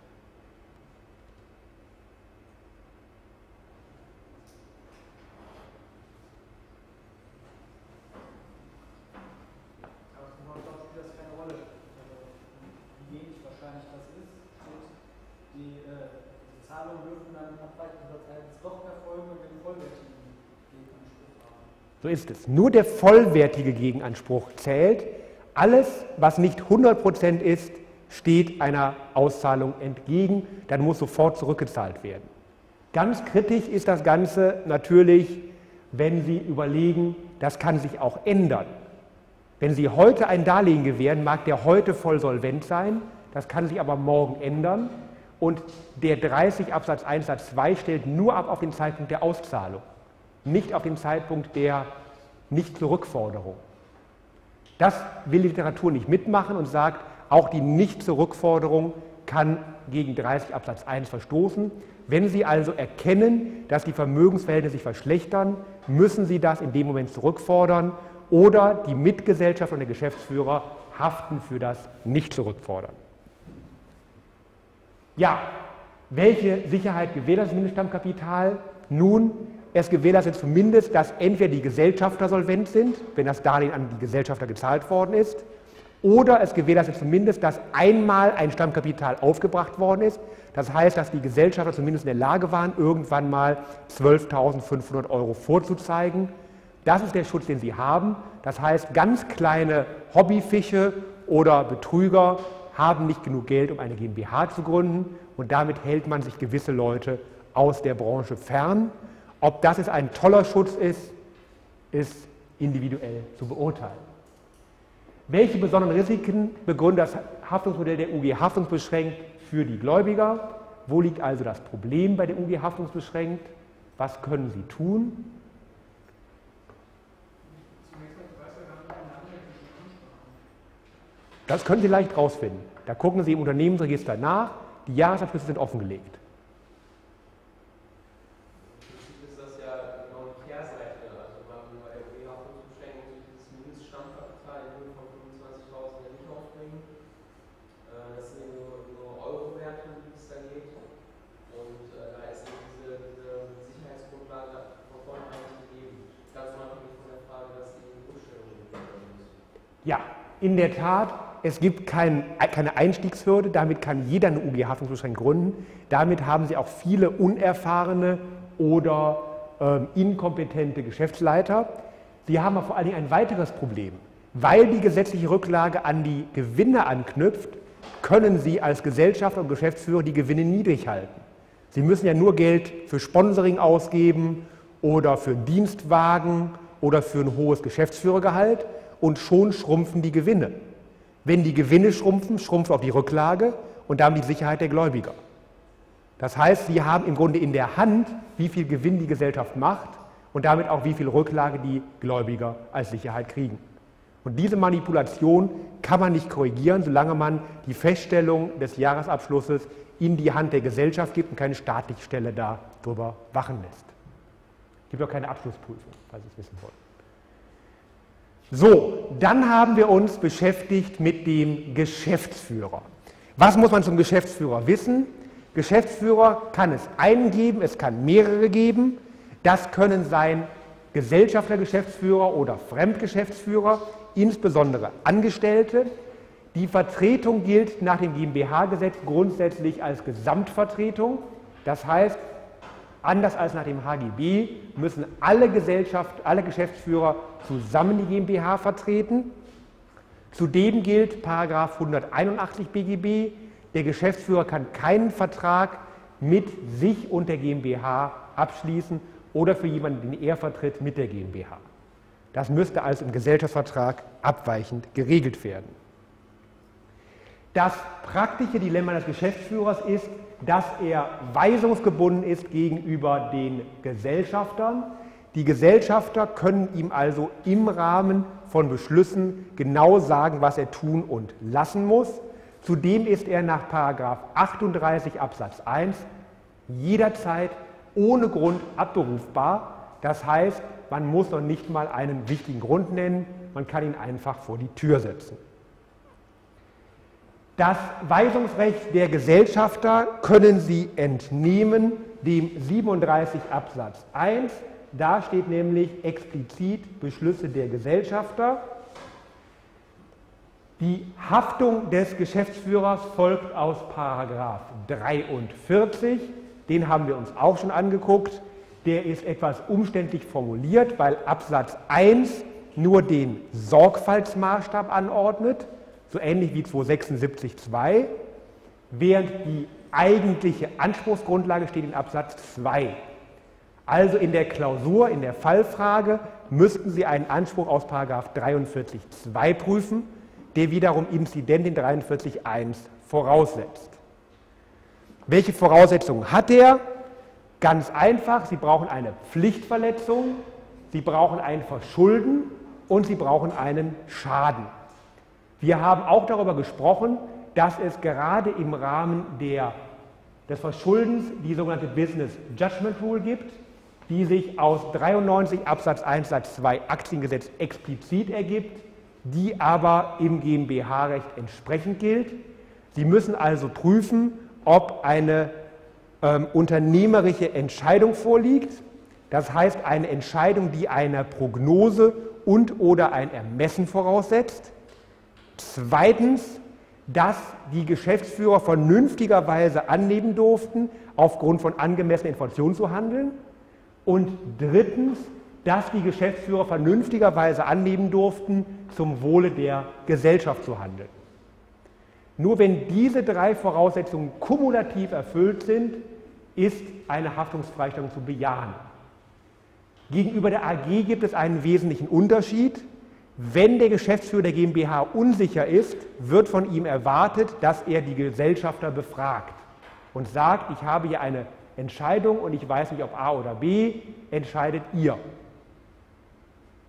[SPEAKER 2] Aber dort spielt das keine Rolle. Wie wenig wahrscheinlich das ist. Und die Zahlungen dürfen dann abweichend doch erfolgen, wenn die vollwertigen Gegenanspruch haben.
[SPEAKER 1] so ist es. Nur der vollwertige Gegenanspruch zählt. Alles, was nicht 100% ist, steht einer Auszahlung entgegen, dann muss sofort zurückgezahlt werden. Ganz kritisch ist das Ganze natürlich, wenn Sie überlegen, das kann sich auch ändern. Wenn Sie heute ein Darlehen gewähren, mag der heute voll solvent sein, das kann sich aber morgen ändern und der 30 Absatz 1 Satz 2 stellt nur ab auf den Zeitpunkt der Auszahlung, nicht auf den Zeitpunkt der Nicht-Zurückforderung. Das will die Literatur nicht mitmachen und sagt, auch die Nicht-Zurückforderung kann gegen 30 Absatz 1 verstoßen. Wenn Sie also erkennen, dass die Vermögensverhältnisse sich verschlechtern, müssen Sie das in dem Moment zurückfordern oder die Mitgesellschaft und der Geschäftsführer haften für das Nicht-Zurückfordern. Ja, welche Sicherheit gewährleistet das Mindeststammkapital? Nun, es gewährleistet zumindest, dass entweder die Gesellschafter solvent sind, wenn das Darlehen an die Gesellschafter gezahlt worden ist, oder es gewährleistet zumindest, dass einmal ein Stammkapital aufgebracht worden ist. Das heißt, dass die Gesellschafter zumindest in der Lage waren, irgendwann mal 12.500 € vorzuzeigen. Das ist der Schutz, den sie haben. Das heißt, ganz kleine Hobbyfische oder Betrüger haben nicht genug Geld, um eine GmbH zu gründen und damit hält man sich gewisse Leute aus der Branche fern. Ob das jetzt ein toller Schutz ist, ist individuell zu beurteilen. Welche besonderen Risiken begründet das Haftungsmodell der UG haftungsbeschränkt für die Gläubiger? Wo liegt also das Problem bei der UG haftungsbeschränkt? Was können Sie tun?
[SPEAKER 2] Zunächst mal, ich weiß ja gar nicht, wie lange die schon ansprachen.
[SPEAKER 1] Das können Sie leicht rausfinden. Da gucken Sie im Unternehmensregister nach, die Jahresabschlüsse sind offengelegt.
[SPEAKER 3] Ist das ja genau die Kehrseite. Also bei der OE-Haftungsbeschränkung dieses Mindeststammkapital in Höhe von 25.000 ja nicht aufbringen. Das sind nur Euro-Werte, um die es da geht. Und da ist eben diese Sicherheitsgrundlage von vornherein nicht gegeben. Ganz unabhängig von der Frage, dass eben Rückstellungen werden müssen.
[SPEAKER 1] Ja, in der Tat, es gibt keine Einstiegshürde, damit kann jeder eine UG-Haftungsbeschränkung gründen. Damit haben Sie auch viele unerfahrene oder inkompetente Geschäftsleiter. Sie haben aber vor allen Dingen ein weiteres Problem. Weil die gesetzliche Rücklage an die Gewinne anknüpft, können Sie als Gesellschafter und Geschäftsführer die Gewinne niedrig halten. Sie müssen ja nur Geld für Sponsoring ausgeben oder für einen Dienstwagen oder für ein hohes Geschäftsführergehalt und schon schrumpfen die Gewinne. Wenn die Gewinne schrumpfen, schrumpft auch die Rücklage und damit die Sicherheit der Gläubiger. Das heißt, Sie haben im Grunde in der Hand, wie viel Gewinn die Gesellschaft macht und damit auch wie viel Rücklage die Gläubiger als Sicherheit kriegen. Und diese Manipulation kann man nicht korrigieren, solange man die Feststellung des Jahresabschlusses in die Hand der Gesellschaft gibt und keine staatliche Stelle darüber wachen lässt. Es gibt auch keine Abschlussprüfung, falls Sie es wissen wollen. So, dann haben wir uns beschäftigt mit dem Geschäftsführer. Was muss man zum Geschäftsführer wissen? Geschäftsführer kann es einen geben, es kann mehrere geben. Das können sein Gesellschaftergeschäftsführer oder Fremdgeschäftsführer, insbesondere Angestellte. Die Vertretung gilt nach dem GmbH-Gesetz grundsätzlich als Gesamtvertretung. Das heißt, anders als nach dem HGB müssen alle Geschäftsführer zusammen die GmbH vertreten. Zudem gilt § 181 BGB, der Geschäftsführer kann keinen Vertrag mit sich und der GmbH abschließen oder für jemanden, den er vertritt, mit der GmbH. Das müsste also im Gesellschaftsvertrag abweichend geregelt werden. Das praktische Dilemma des Geschäftsführers ist, dass er weisungsgebunden ist gegenüber den Gesellschaftern. Die Gesellschafter können ihm also im Rahmen von Beschlüssen genau sagen, was er tun und lassen muss. Zudem ist er nach § 38 Absatz 1 jederzeit ohne Grund abberufbar. Das heißt, man muss noch nicht mal einen wichtigen Grund nennen, man kann ihn einfach vor die Tür setzen. Das Weisungsrecht der Gesellschafter können Sie entnehmen dem 37 Absatz 1. Da steht nämlich explizit Beschlüsse der Gesellschafter. Die Haftung des Geschäftsführers folgt aus § 43. Den haben wir uns auch schon angeguckt. Der ist etwas umständlich formuliert, weil Absatz 1 nur den Sorgfaltsmaßstab anordnet, so ähnlich wie 276(2), während die eigentliche Anspruchsgrundlage steht in Absatz 2. Also in der Klausur, in der Fallfrage, müssten Sie einen Anspruch aus § 43(2) prüfen, der wiederum Inzident in 43(1) voraussetzt. Welche Voraussetzungen hat er? Ganz einfach, Sie brauchen eine Pflichtverletzung, Sie brauchen ein Verschulden und Sie brauchen einen Schaden. Wir haben auch darüber gesprochen, dass es gerade im Rahmen des Verschuldens die sogenannte Business Judgment Rule gibt, die sich aus 93 Absatz 1 Satz 2 Aktiengesetz explizit ergibt, die aber im GmbH-Recht entsprechend gilt. Sie müssen also prüfen, ob eine unternehmerische Entscheidung vorliegt, das heißt eine Entscheidung, die einer Prognose und/oder ein Ermessen voraussetzt. Zweitens, dass die Geschäftsführer vernünftigerweise annehmen durften, aufgrund von angemessener Information zu handeln. Und drittens, dass die Geschäftsführer vernünftigerweise annehmen durften, zum Wohle der Gesellschaft zu handeln. Nur wenn diese drei Voraussetzungen kumulativ erfüllt sind, ist eine Haftungsfreistellung zu bejahen. Gegenüber der AG gibt es einen wesentlichen Unterschied. Wenn der Geschäftsführer der GmbH unsicher ist, wird von ihm erwartet, dass er die Gesellschafter befragt und sagt, ich habe hier eine Entscheidung und ich weiß nicht, ob A oder B, entscheidet ihr.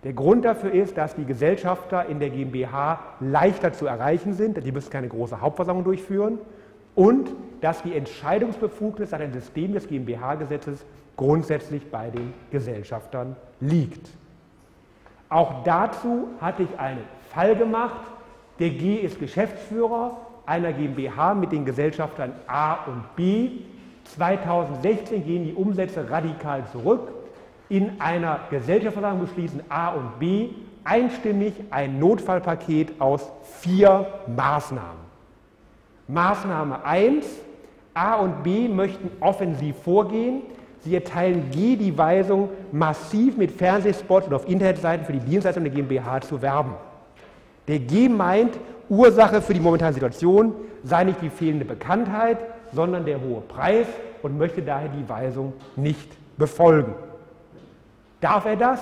[SPEAKER 1] Der Grund dafür ist, dass die Gesellschafter in der GmbH leichter zu erreichen sind, die müssen keine große Hauptversammlung durchführen, und dass die Entscheidungsbefugnis nach dem System des GmbH-Gesetzes grundsätzlich bei den Gesellschaftern liegt. Auch dazu hatte ich einen Fall gemacht. Der G ist Geschäftsführer einer GmbH mit den Gesellschaftern A und B. 2016 gehen die Umsätze radikal zurück. In einer Gesellschaftsversammlung beschließen A und B einstimmig ein Notfallpaket aus 4 Maßnahmen. Maßnahme 1: A und B möchten offensiv vorgehen. Sie erteilen G die Weisung, massiv mit Fernsehspots und auf Internetseiten für die Dienstleistung der GmbH zu werben. Der G meint, Ursache für die momentane Situation sei nicht die fehlende Bekanntheit, sondern der hohe Preis und möchte daher die Weisung nicht befolgen. Darf er das?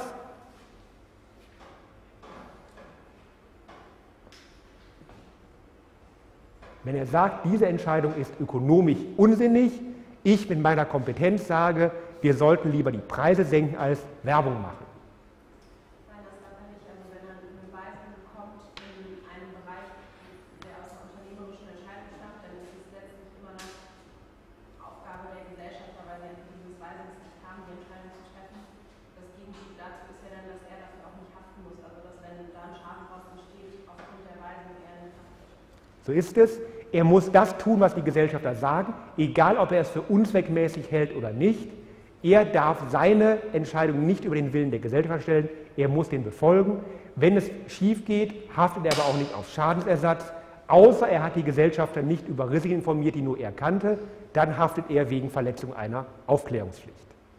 [SPEAKER 1] Wenn er sagt, diese Entscheidung ist ökonomisch unsinnig, ich mit meiner Kompetenz sage, wir sollten lieber die Preise senken als Werbung machen.
[SPEAKER 5] Nein, das darf er nicht. Also wenn er eine Weisung bekommt in einem Bereich, der aus der unternehmerischen Entscheidung stammt, dann ist es letztlich immer noch Aufgabe der Gesellschafter, weil sie einfach dieses Weisungsrecht haben, die Entscheidung zu treffen. Das Gegenstück dazu ist ja dann, dass er dafür auch nicht haften muss. Also dass wenn da ein Schaden draus entsteht, aufgrund der Weisung er nicht haftet.
[SPEAKER 1] So ist es. Er muss das tun, was die Gesellschafter sagen, egal ob er es für unzweckmäßig hält oder nicht. Er darf seine Entscheidung nicht über den Willen der Gesellschafter stellen, er muss den befolgen. Wenn es schief geht, haftet er aber auch nicht auf Schadensersatz, außer er hat die Gesellschafter nicht über Risiken informiert, die nur er kannte, dann haftet er wegen Verletzung einer Aufklärungspflicht.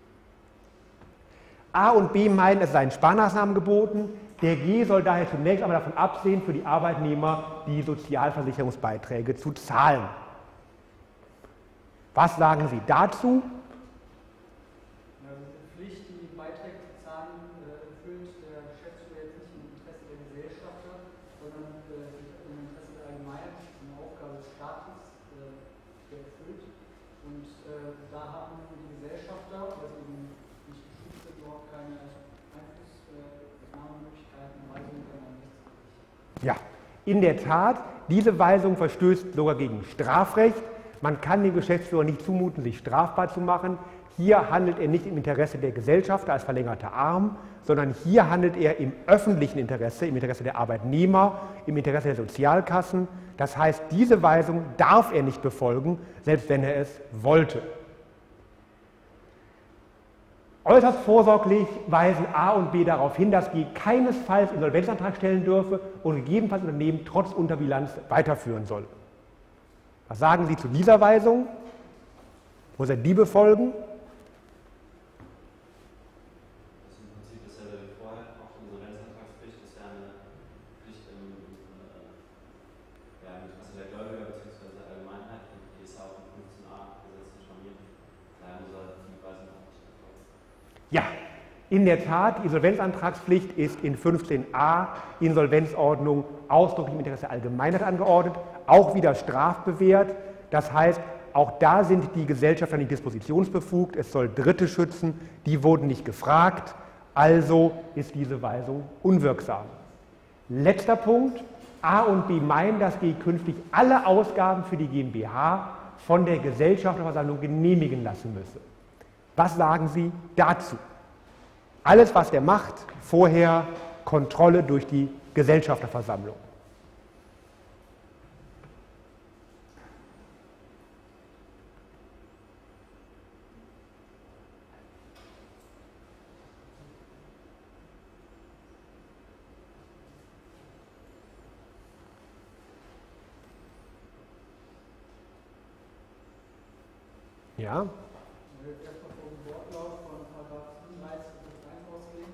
[SPEAKER 1] A und B meinen, es seien Sparmaßnahmen geboten. Der G soll daher zunächst einmal davon absehen, für die Arbeitnehmer die Sozialversicherungsbeiträge zu zahlen. Was sagen Sie dazu?
[SPEAKER 2] Die Pflicht, die Beiträge zu zahlen, erfüllt der Geschäftsführer jetzt nicht im Interesse der Gesellschafter, sondern im Interesse der Allgemeinheit, eine Aufgabe des Staates, der erfüllt. Und da haben die Gesellschafter, weil sie eben nicht geschützt sind, überhaupt keine Einflussnahmemöglichkeiten, Weisungen können nicht.
[SPEAKER 1] Ja, in der Tat, diese Weisung verstößt sogar gegen Strafrecht. Man kann dem Geschäftsführer nicht zumuten, sich strafbar zu machen. Hier handelt er nicht im Interesse der Gesellschafter als verlängerter Arm, sondern hier handelt er im öffentlichen Interesse, im Interesse der Arbeitnehmer, im Interesse der Sozialkassen. Das heißt, diese Weisung darf er nicht befolgen, selbst wenn er es wollte. Äußerst vorsorglich weisen A und B darauf hin, dass G keinesfalls Insolvenzantrag stellen dürfe und gegebenenfalls das Unternehmen trotz Unterbilanz weiterführen soll. Was sagen Sie zu dieser Weisung? Muss er die befolgen?
[SPEAKER 4] Das ist im Prinzip dasselbe wie vorher. Auch die Insolvenzantragspflicht ist ja eine Pflicht im Interesse der Gläubiger bzw. der Allgemeinheit. Und die ist auch im 15a gesetzlich normiert. Daher muss er die Weisung auch nicht befolgen.
[SPEAKER 1] Ja, in der Tat, die Insolvenzantragspflicht ist in 15a Insolvenzordnung ausdrücklich im Interesse der Allgemeinheit angeordnet, auch wieder strafbewehrt. Das heißt, auch da sind die Gesellschafter nicht dispositionsbefugt, es soll Dritte schützen, die wurden nicht gefragt, also ist diese Weisung unwirksam. Letzter Punkt, A und B meinen, dass G künftig alle Ausgaben für die GmbH von der Gesellschafterversammlung genehmigen lassen müsse. Was sagen Sie dazu? Alles, was der macht, vorher Kontrolle durch die Gesellschafterversammlung. Ja?
[SPEAKER 2] Ich will erstmal vom Wortlaut von § 37 Absatz 1 ausgehen.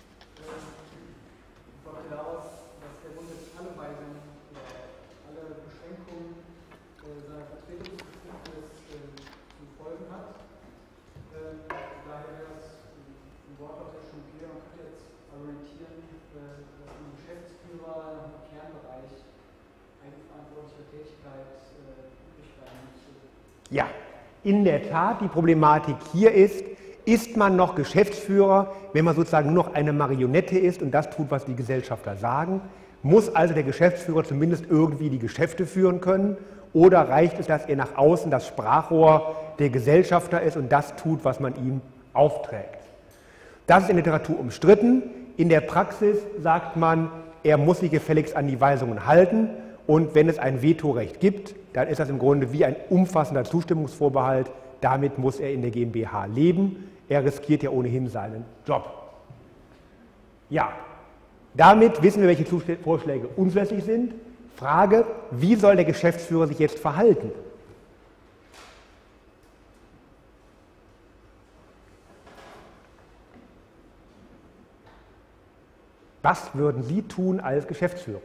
[SPEAKER 2] Folgt daraus, dass der Bund jetzt alle Weisungen, alle Beschränkungen seiner Vertretungsbefugnis zu folgen hat. Daher wäre es im Wortlaut ja schon klar, man könnte jetzt argumentieren, dass ein Geschäftsführer im Kernbereich eigenverantwortlicher Tätigkeit übrig bleiben müsste.
[SPEAKER 1] Ja. In der Tat, die Problematik hier ist, ist man noch Geschäftsführer, wenn man sozusagen nur noch eine Marionette ist und das tut, was die Gesellschafter sagen? Muss also der Geschäftsführer zumindest irgendwie die Geschäfte führen können? Oder reicht es, dass er nach außen das Sprachrohr der Gesellschafter ist und das tut, was man ihm aufträgt? Das ist in der Literatur umstritten. In der Praxis sagt man, er muss sich gefälligst an die Weisungen halten und wenn es ein Vetorecht gibt, dann ist das im Grunde wie ein umfassender Zustimmungsvorbehalt. Damit muss er in der GmbH leben. Er riskiert ja ohnehin seinen Job. Ja, damit wissen wir, welche Vorschläge unzulässig sind. Frage, wie soll der Geschäftsführer sich jetzt verhalten? Was würden Sie tun als Geschäftsführer?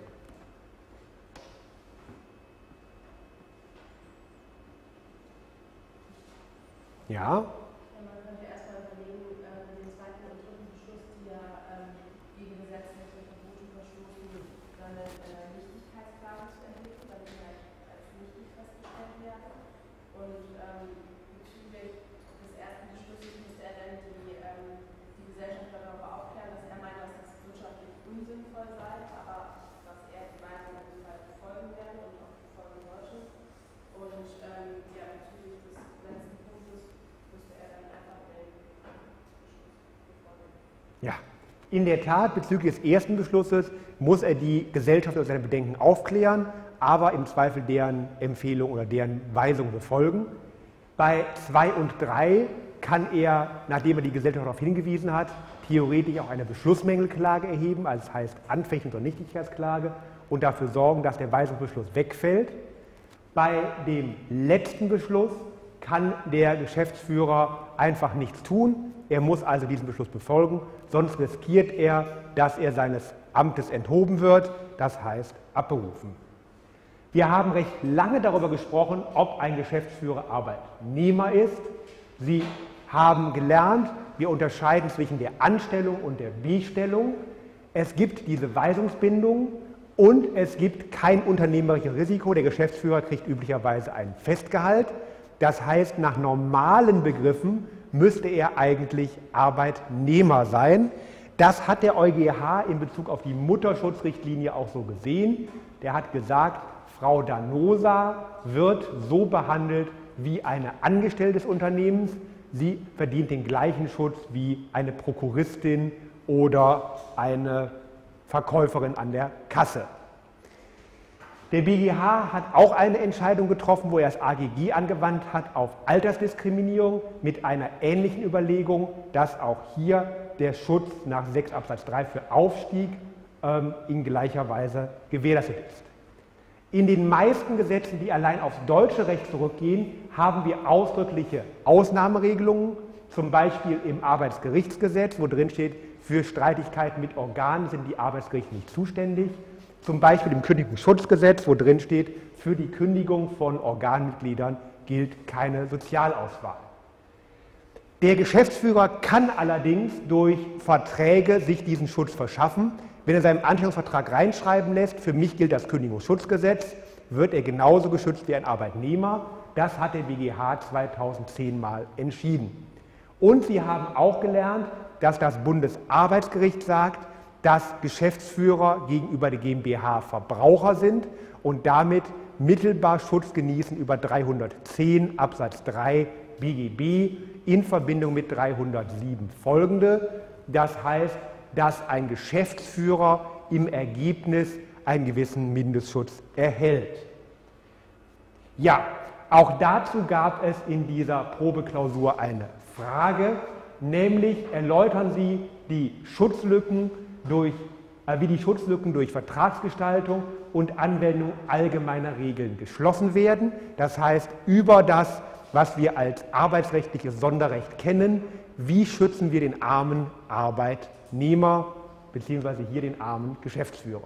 [SPEAKER 1] Ja?
[SPEAKER 5] Man könnte erstmal überlegen, den zweiten und dritten Beschluss, die ja gegen gesetzliche Verbote verstoßen, seine Nichtigkeitsklage zu entwickeln, damit die als nichtig festgestellt werden. Und bezüglich des ersten Beschlusses müsste er dann die Gesellschaft darüber aufklären, dass er meint, dass das wirtschaftlich unsinnvoll sei, aber dass er die Weisung auf jeden Fall befolgen werde und auch befolgen sollte. Und ja, bezüglich des letzten Punktes müsste er dann einfach den Beschluss befolgen.
[SPEAKER 1] Ja, in der Tat, bezüglich des ersten Beschlusses muss er die Gesellschaft über seine Bedenken aufklären, aber im Zweifel deren Empfehlung oder deren Weisung befolgen. Bei 2 und 3 kann er, nachdem er die Gesellschaft darauf hingewiesen hat, theoretisch auch eine Beschlussmängelklage erheben, also das heißt Anfechtungs- und Nichtigkeitsklage, und dafür sorgen, dass der Weisungsbeschluss wegfällt. Bei dem letzten Beschluss kann der Geschäftsführer einfach nichts tun. Er muss also diesen Beschluss befolgen, sonst riskiert er, dass er seines Amtes enthoben wird, das heißt abberufen. Wir haben recht lange darüber gesprochen, ob ein Geschäftsführer Arbeitnehmer ist. Sie haben gelernt, wir unterscheiden zwischen der Anstellung und der Bestellung. Es gibt diese Weisungsbindung und es gibt kein unternehmerisches Risiko. Der Geschäftsführer kriegt üblicherweise ein Festgehalt. Das heißt, nach normalen Begriffen müsste er eigentlich Arbeitnehmer sein. Das hat der EuGH in Bezug auf die Mutterschutzrichtlinie auch so gesehen. Der hat gesagt, Frau Danosa wird so behandelt wie eine Angestellte des Unternehmens. Sie verdient den gleichen Schutz wie eine Prokuristin oder eine Verkäuferin an der Kasse. Der BGH hat auch eine Entscheidung getroffen, wo er das AGG angewandt hat auf Altersdiskriminierung mit einer ähnlichen Überlegung, dass auch hier der Schutz nach 6 Absatz 3 für Aufstieg in gleicher Weise gewährleistet ist. In den meisten Gesetzen, die allein aufs deutsche Recht zurückgehen, haben wir ausdrückliche Ausnahmeregelungen, zum Beispiel im Arbeitsgerichtsgesetz, wo drin steht, für Streitigkeiten mit Organen sind die Arbeitsgerichte nicht zuständig. Zum Beispiel im Kündigungsschutzgesetz, wo drin steht, für die Kündigung von Organmitgliedern gilt keine Sozialauswahl. Der Geschäftsführer kann allerdings durch Verträge sich diesen Schutz verschaffen. Wenn er seinen Anstellungsvertrag reinschreiben lässt, für mich gilt das Kündigungsschutzgesetz, wird er genauso geschützt wie ein Arbeitnehmer. Das hat der BGH 2010 mal entschieden. Und Sie haben auch gelernt, dass das Bundesarbeitsgericht sagt, dass Geschäftsführer gegenüber der GmbH Verbraucher sind und damit mittelbar Schutz genießen über 310 Absatz 3 BGB in Verbindung mit 307 folgende. Das heißt, dass ein Geschäftsführer im Ergebnis einen gewissen Mindestschutz erhält. Ja, auch dazu gab es in dieser Probeklausur eine Frage, nämlich erläutern Sie die Schutzlücken wie die Schutzlücken durch Vertragsgestaltung und Anwendung allgemeiner Regeln geschlossen werden. Das heißt, über das, was wir als arbeitsrechtliches Sonderrecht kennen, wie schützen wir den armen Arbeitnehmer bzw. hier den armen Geschäftsführer?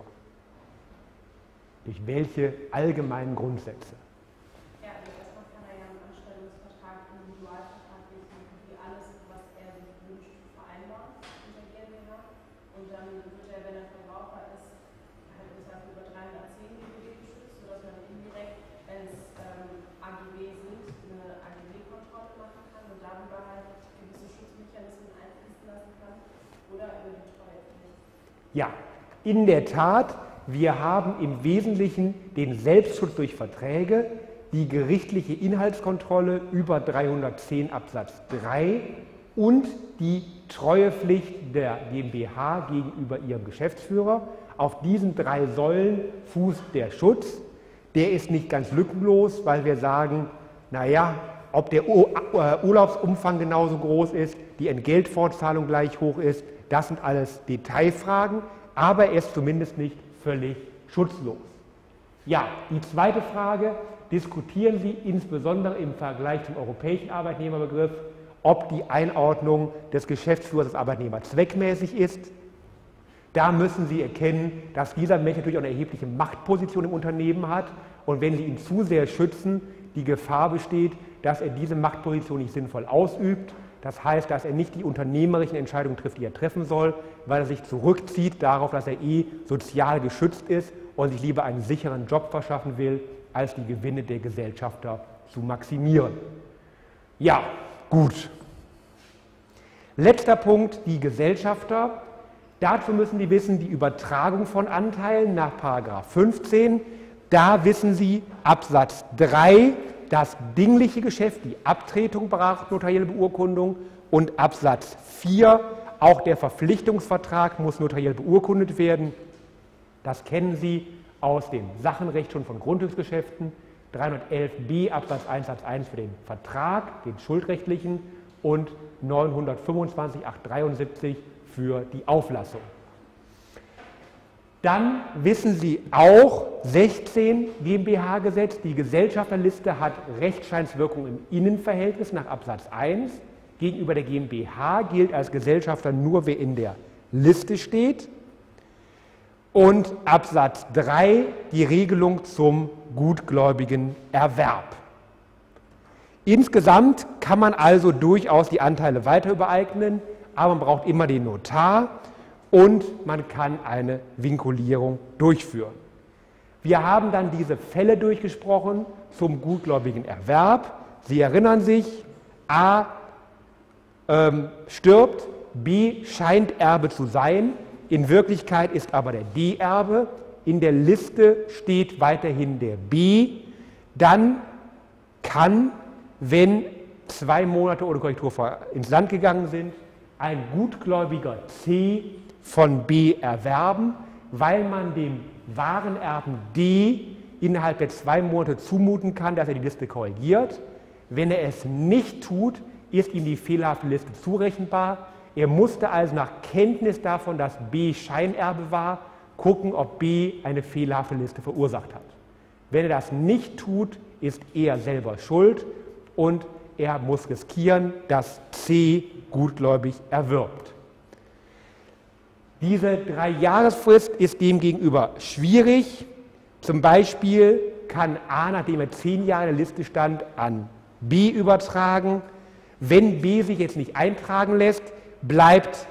[SPEAKER 1] Durch welche allgemeinen Grundsätze?
[SPEAKER 5] Ja, also erstmal kann er ja einen Anstellungsvertrag, einen Individualvertrag wie alles, was er sich wünscht, vereinbaren mit der GmbH. Und dann wird er, wenn er Verbraucher ist, halt über 310 GBG geschützt, sodass man indirekt, wenn es AGB sind, eine AGB-Kontrolle machen kann und darüber halt gewisse Schutzmechanismen
[SPEAKER 1] Ja, in der Tat, wir haben im Wesentlichen den Selbstschutz durch Verträge, die gerichtliche Inhaltskontrolle über 310 Absatz 3 und die Treuepflicht der GmbH gegenüber ihrem Geschäftsführer. Auf diesen 3 Säulen fußt der Schutz. Der ist nicht ganz lückenlos, weil wir sagen, naja, ob der Urlaubsumfang genauso groß ist, die Entgeltfortzahlung gleich hoch ist, das sind alles Detailfragen, aber er ist zumindest nicht völlig schutzlos. Ja, die zweite Frage, diskutieren Sie insbesondere im Vergleich zum europäischen Arbeitnehmerbegriff, ob die Einordnung des Geschäftsführers als Arbeitnehmer zweckmäßig ist. Da müssen Sie erkennen, dass dieser Mensch natürlich auch eine erhebliche Machtposition im Unternehmen hat und wenn Sie ihn zu sehr schützen, die Gefahr besteht, dass er diese Machtposition nicht sinnvoll ausübt. Das heißt, dass er nicht die unternehmerischen Entscheidungen trifft, die er treffen soll, weil er sich zurückzieht darauf, dass er sozial geschützt ist und sich lieber einen sicheren Job verschaffen will, als die Gewinne der Gesellschafter zu maximieren. Ja, gut. Letzter Punkt, die Gesellschafter. Dazu müssen Sie wissen, die Übertragung von Anteilen nach § 15. Da wissen Sie, Absatz 3, das dingliche Geschäft, die Abtretung braucht notarielle Beurkundung und Absatz 4, auch der Verpflichtungsvertrag muss notariell beurkundet werden. Das kennen Sie aus dem Sachenrecht schon von Grundstücksgeschäften, 311b Absatz 1 Satz 1 für den Vertrag, den schuldrechtlichen und 925 873 für die Auflassung. Dann wissen Sie auch, 16 GmbH-Gesetz, die Gesellschafterliste hat Rechtsscheinswirkung im Innenverhältnis nach Absatz 1. Gegenüber der GmbH gilt als Gesellschafter nur, wer in der Liste steht. Und Absatz 3, die Regelung zum gutgläubigen Erwerb. Insgesamt kann man also durchaus die Anteile weiter übereignen, aber man braucht immer den Notar. Und man kann eine Vinkulierung durchführen. Wir haben dann diese Fälle durchgesprochen zum gutgläubigen Erwerb. Sie erinnern sich, A stirbt, B scheint Erbe zu sein, in Wirklichkeit ist aber der D Erbe, in der Liste steht weiterhin der B, dann kann, wenn 2 Monate ohne Korrektur ins Land gegangen sind, ein gutgläubiger C von B erwerben, weil man dem Warenerben D innerhalb der 2 Monate zumuten kann, dass er die Liste korrigiert. Wenn er es nicht tut, ist ihm die fehlerhafte Liste zurechenbar. Er musste also nach Kenntnis davon, dass B Scheinerbe war, gucken, ob B eine fehlerhafte Liste verursacht hat. Wenn er das nicht tut, ist er selber schuld und er muss riskieren, dass C gutgläubig erwirbt. Diese 3-Jahresfrist ist demgegenüber schwierig. Zum Beispiel kann A, nachdem er 10 Jahre in der Liste stand, an B übertragen. Wenn B sich jetzt nicht eintragen lässt, bleibt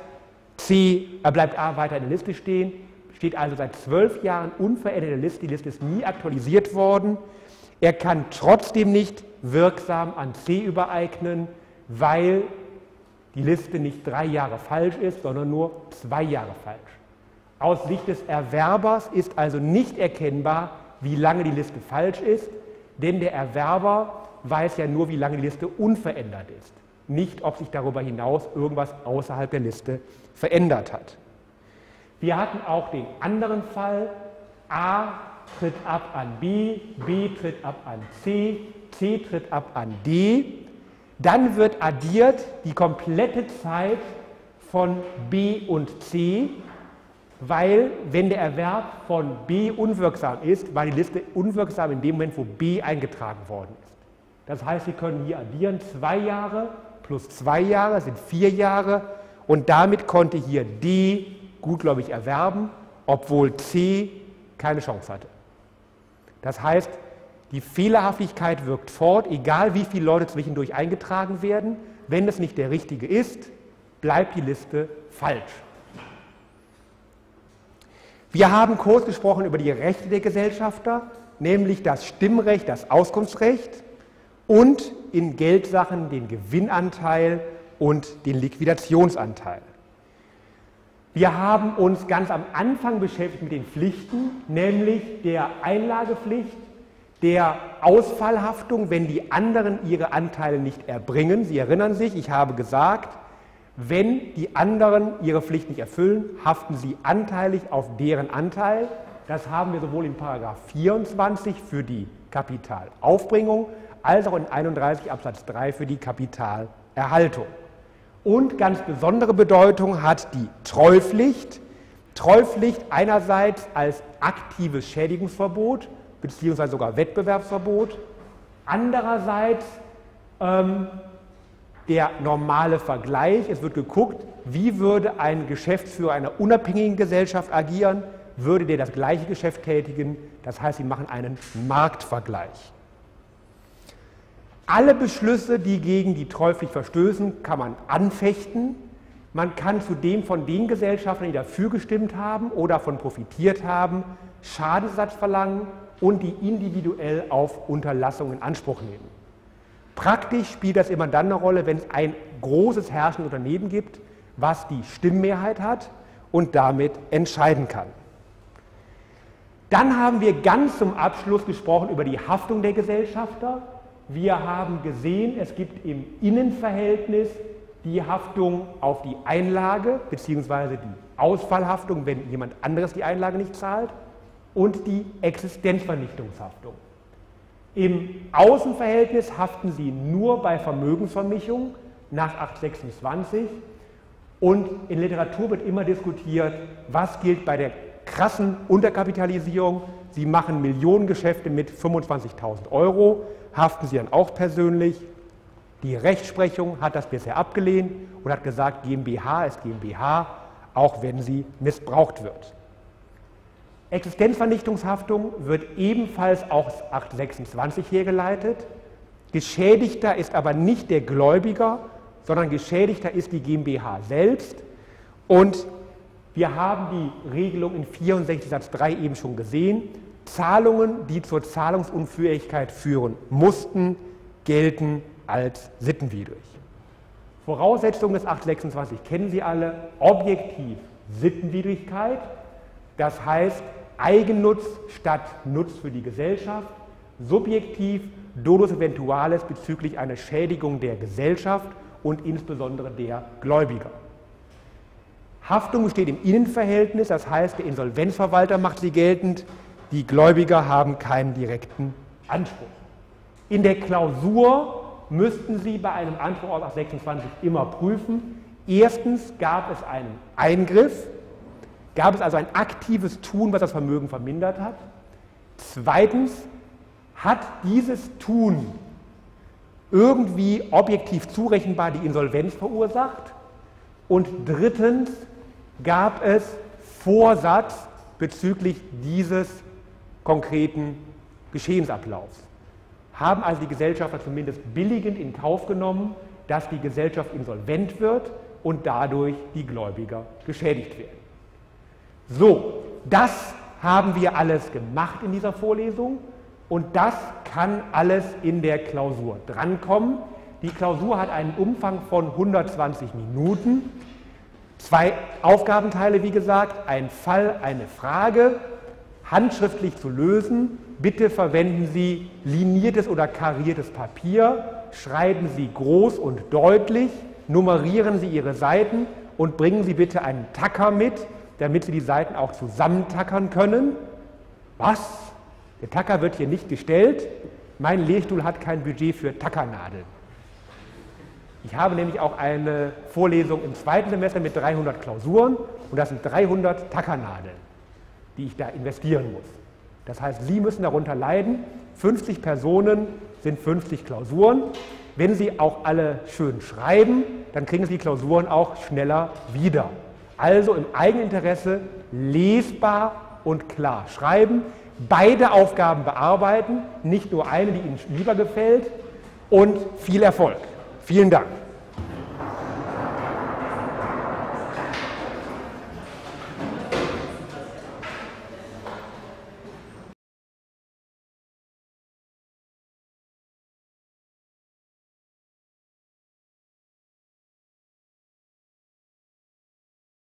[SPEAKER 1] A weiter in der Liste stehen, steht also seit 12 Jahren unverändert in der Liste. Die Liste ist nie aktualisiert worden. Er kann trotzdem nicht wirksam an C übereignen, weil die Liste nicht 3 Jahre falsch ist, sondern nur 2 Jahre falsch. Aus Sicht des Erwerbers ist also nicht erkennbar, wie lange die Liste falsch ist, denn der Erwerber weiß ja nur, wie lange die Liste unverändert ist, nicht, ob sich darüber hinaus irgendwas außerhalb der Liste verändert hat. Wir hatten auch den anderen Fall, A tritt ab an B, B tritt ab an C, C tritt ab an D. Dann wird addiert die komplette Zeit von B und C, weil, wenn der Erwerb von B unwirksam ist, war die Liste unwirksam in dem Moment, wo B eingetragen worden ist. Das heißt, Sie können hier addieren, 2 Jahre plus 2 Jahre sind 4 Jahre und damit konnte hier D gutgläubig erwerben, obwohl C keine Chance hatte. Das heißt, die Fehlerhaftigkeit wirkt fort, egal wie viele Leute zwischendurch eingetragen werden. Wenn es nicht der richtige ist, bleibt die Liste falsch. Wir haben kurz gesprochen über die Rechte der Gesellschafter, nämlich das Stimmrecht, das Auskunftsrecht und in Geldsachen den Gewinnanteil und den Liquidationsanteil. Wir haben uns ganz am Anfang beschäftigt mit den Pflichten, nämlich der Einlagepflicht, der Ausfallhaftung, wenn die anderen ihre Anteile nicht erbringen. Sie erinnern sich, ich habe gesagt, wenn die anderen ihre Pflicht nicht erfüllen, haften sie anteilig auf deren Anteil. Das haben wir sowohl in § 24 für die Kapitalaufbringung als auch in 31 Absatz 3 für die Kapitalerhaltung. Und ganz besondere Bedeutung hat die Treupflicht. Treupflicht einerseits als aktives Schädigungsverbot bzw. sogar Wettbewerbsverbot, andererseits der normale Vergleich. Es wird geguckt, wie würde ein Geschäftsführer einer unabhängigen Gesellschaft agieren, würde der das gleiche Geschäft tätigen. Das heißt, Sie machen einen Marktvergleich. Alle Beschlüsse, die gegen die Treupflicht verstößen, kann man anfechten. Man kann zudem von den Gesellschaftern, die dafür gestimmt haben oder davon profitiert haben, Schadensersatz verlangen und die individuell auf Unterlassung in Anspruch nehmen. Praktisch spielt das immer dann eine Rolle, wenn es ein großes herrschendes Unternehmen gibt, was die Stimmmehrheit hat und damit entscheiden kann. Dann haben wir ganz zum Abschluss gesprochen über die Haftung der Gesellschafter. Wir haben gesehen, es gibt im Innenverhältnis die Haftung auf die Einlage bzw. die Ausfallhaftung, wenn jemand anderes die Einlage nicht zahlt, und die Existenzvernichtungshaftung. Im Außenverhältnis haften sie nur bei Vermögensvermischung nach 826 und in Literatur wird immer diskutiert, was gilt bei der krassen Unterkapitalisierung. Sie machen Millionengeschäfte mit 25.000 €, haften sie dann auch persönlich. Die Rechtsprechung hat das bisher abgelehnt und hat gesagt, GmbH ist GmbH, auch wenn sie missbraucht wird. Existenzvernichtungshaftung wird ebenfalls aus 826 hergeleitet. Geschädigter ist aber nicht der Gläubiger, sondern Geschädigter ist die GmbH selbst. Und wir haben die Regelung in 64 Satz 3 eben schon gesehen. Zahlungen, die zur Zahlungsunfähigkeit führen mussten, gelten als sittenwidrig. Voraussetzungen des 826 kennen Sie alle. Objektiv Sittenwidrigkeit, das heißt Eigennutz statt Nutz für die Gesellschaft. Subjektiv Dolus eventualis bezüglich einer Schädigung der Gesellschaft und insbesondere der Gläubiger. Haftung besteht im Innenverhältnis, das heißt, der Insolvenzverwalter macht sie geltend, die Gläubiger haben keinen direkten Anspruch. In der Klausur müssten Sie bei einem Anspruch aus 826 immer prüfen, erstens gab es einen Eingriff, gab es also ein aktives Tun, was das Vermögen vermindert hat. Zweitens, hat dieses Tun irgendwie objektiv zurechenbar die Insolvenz verursacht? Und drittens, gab es Vorsatz bezüglich dieses konkreten Geschehensablaufs? Haben also die Gesellschafter zumindest billigend in Kauf genommen, dass die Gesellschaft insolvent wird und dadurch die Gläubiger geschädigt werden? So, das haben wir alles gemacht in dieser Vorlesung und das kann alles in der Klausur drankommen. Die Klausur hat einen Umfang von 120 Minuten, 2 Aufgabenteile, wie gesagt, ein Fall, eine Frage, handschriftlich zu lösen. Bitte verwenden Sie liniertes oder kariertes Papier, schreiben Sie groß und deutlich, nummerieren Sie Ihre Seiten und bringen Sie bitte einen Tacker mit, damit Sie die Seiten auch zusammentackern können. Was? Der Tacker wird hier nicht gestellt. Mein Lehrstuhl hat kein Budget für Tackernadeln. Ich habe nämlich auch eine Vorlesung im 2. Semester mit 300 Klausuren und das sind 300 Tackernadeln, die ich da investieren muss. Das heißt, Sie müssen darunter leiden. 50 Personen sind 50 Klausuren. Wenn Sie auch alle schön schreiben, dann kriegen Sie die Klausuren auch schneller wieder. Also im Eigeninteresse lesbar und klar schreiben, beide Aufgaben bearbeiten, nicht nur eine, die Ihnen lieber gefällt, und viel Erfolg. Vielen Dank.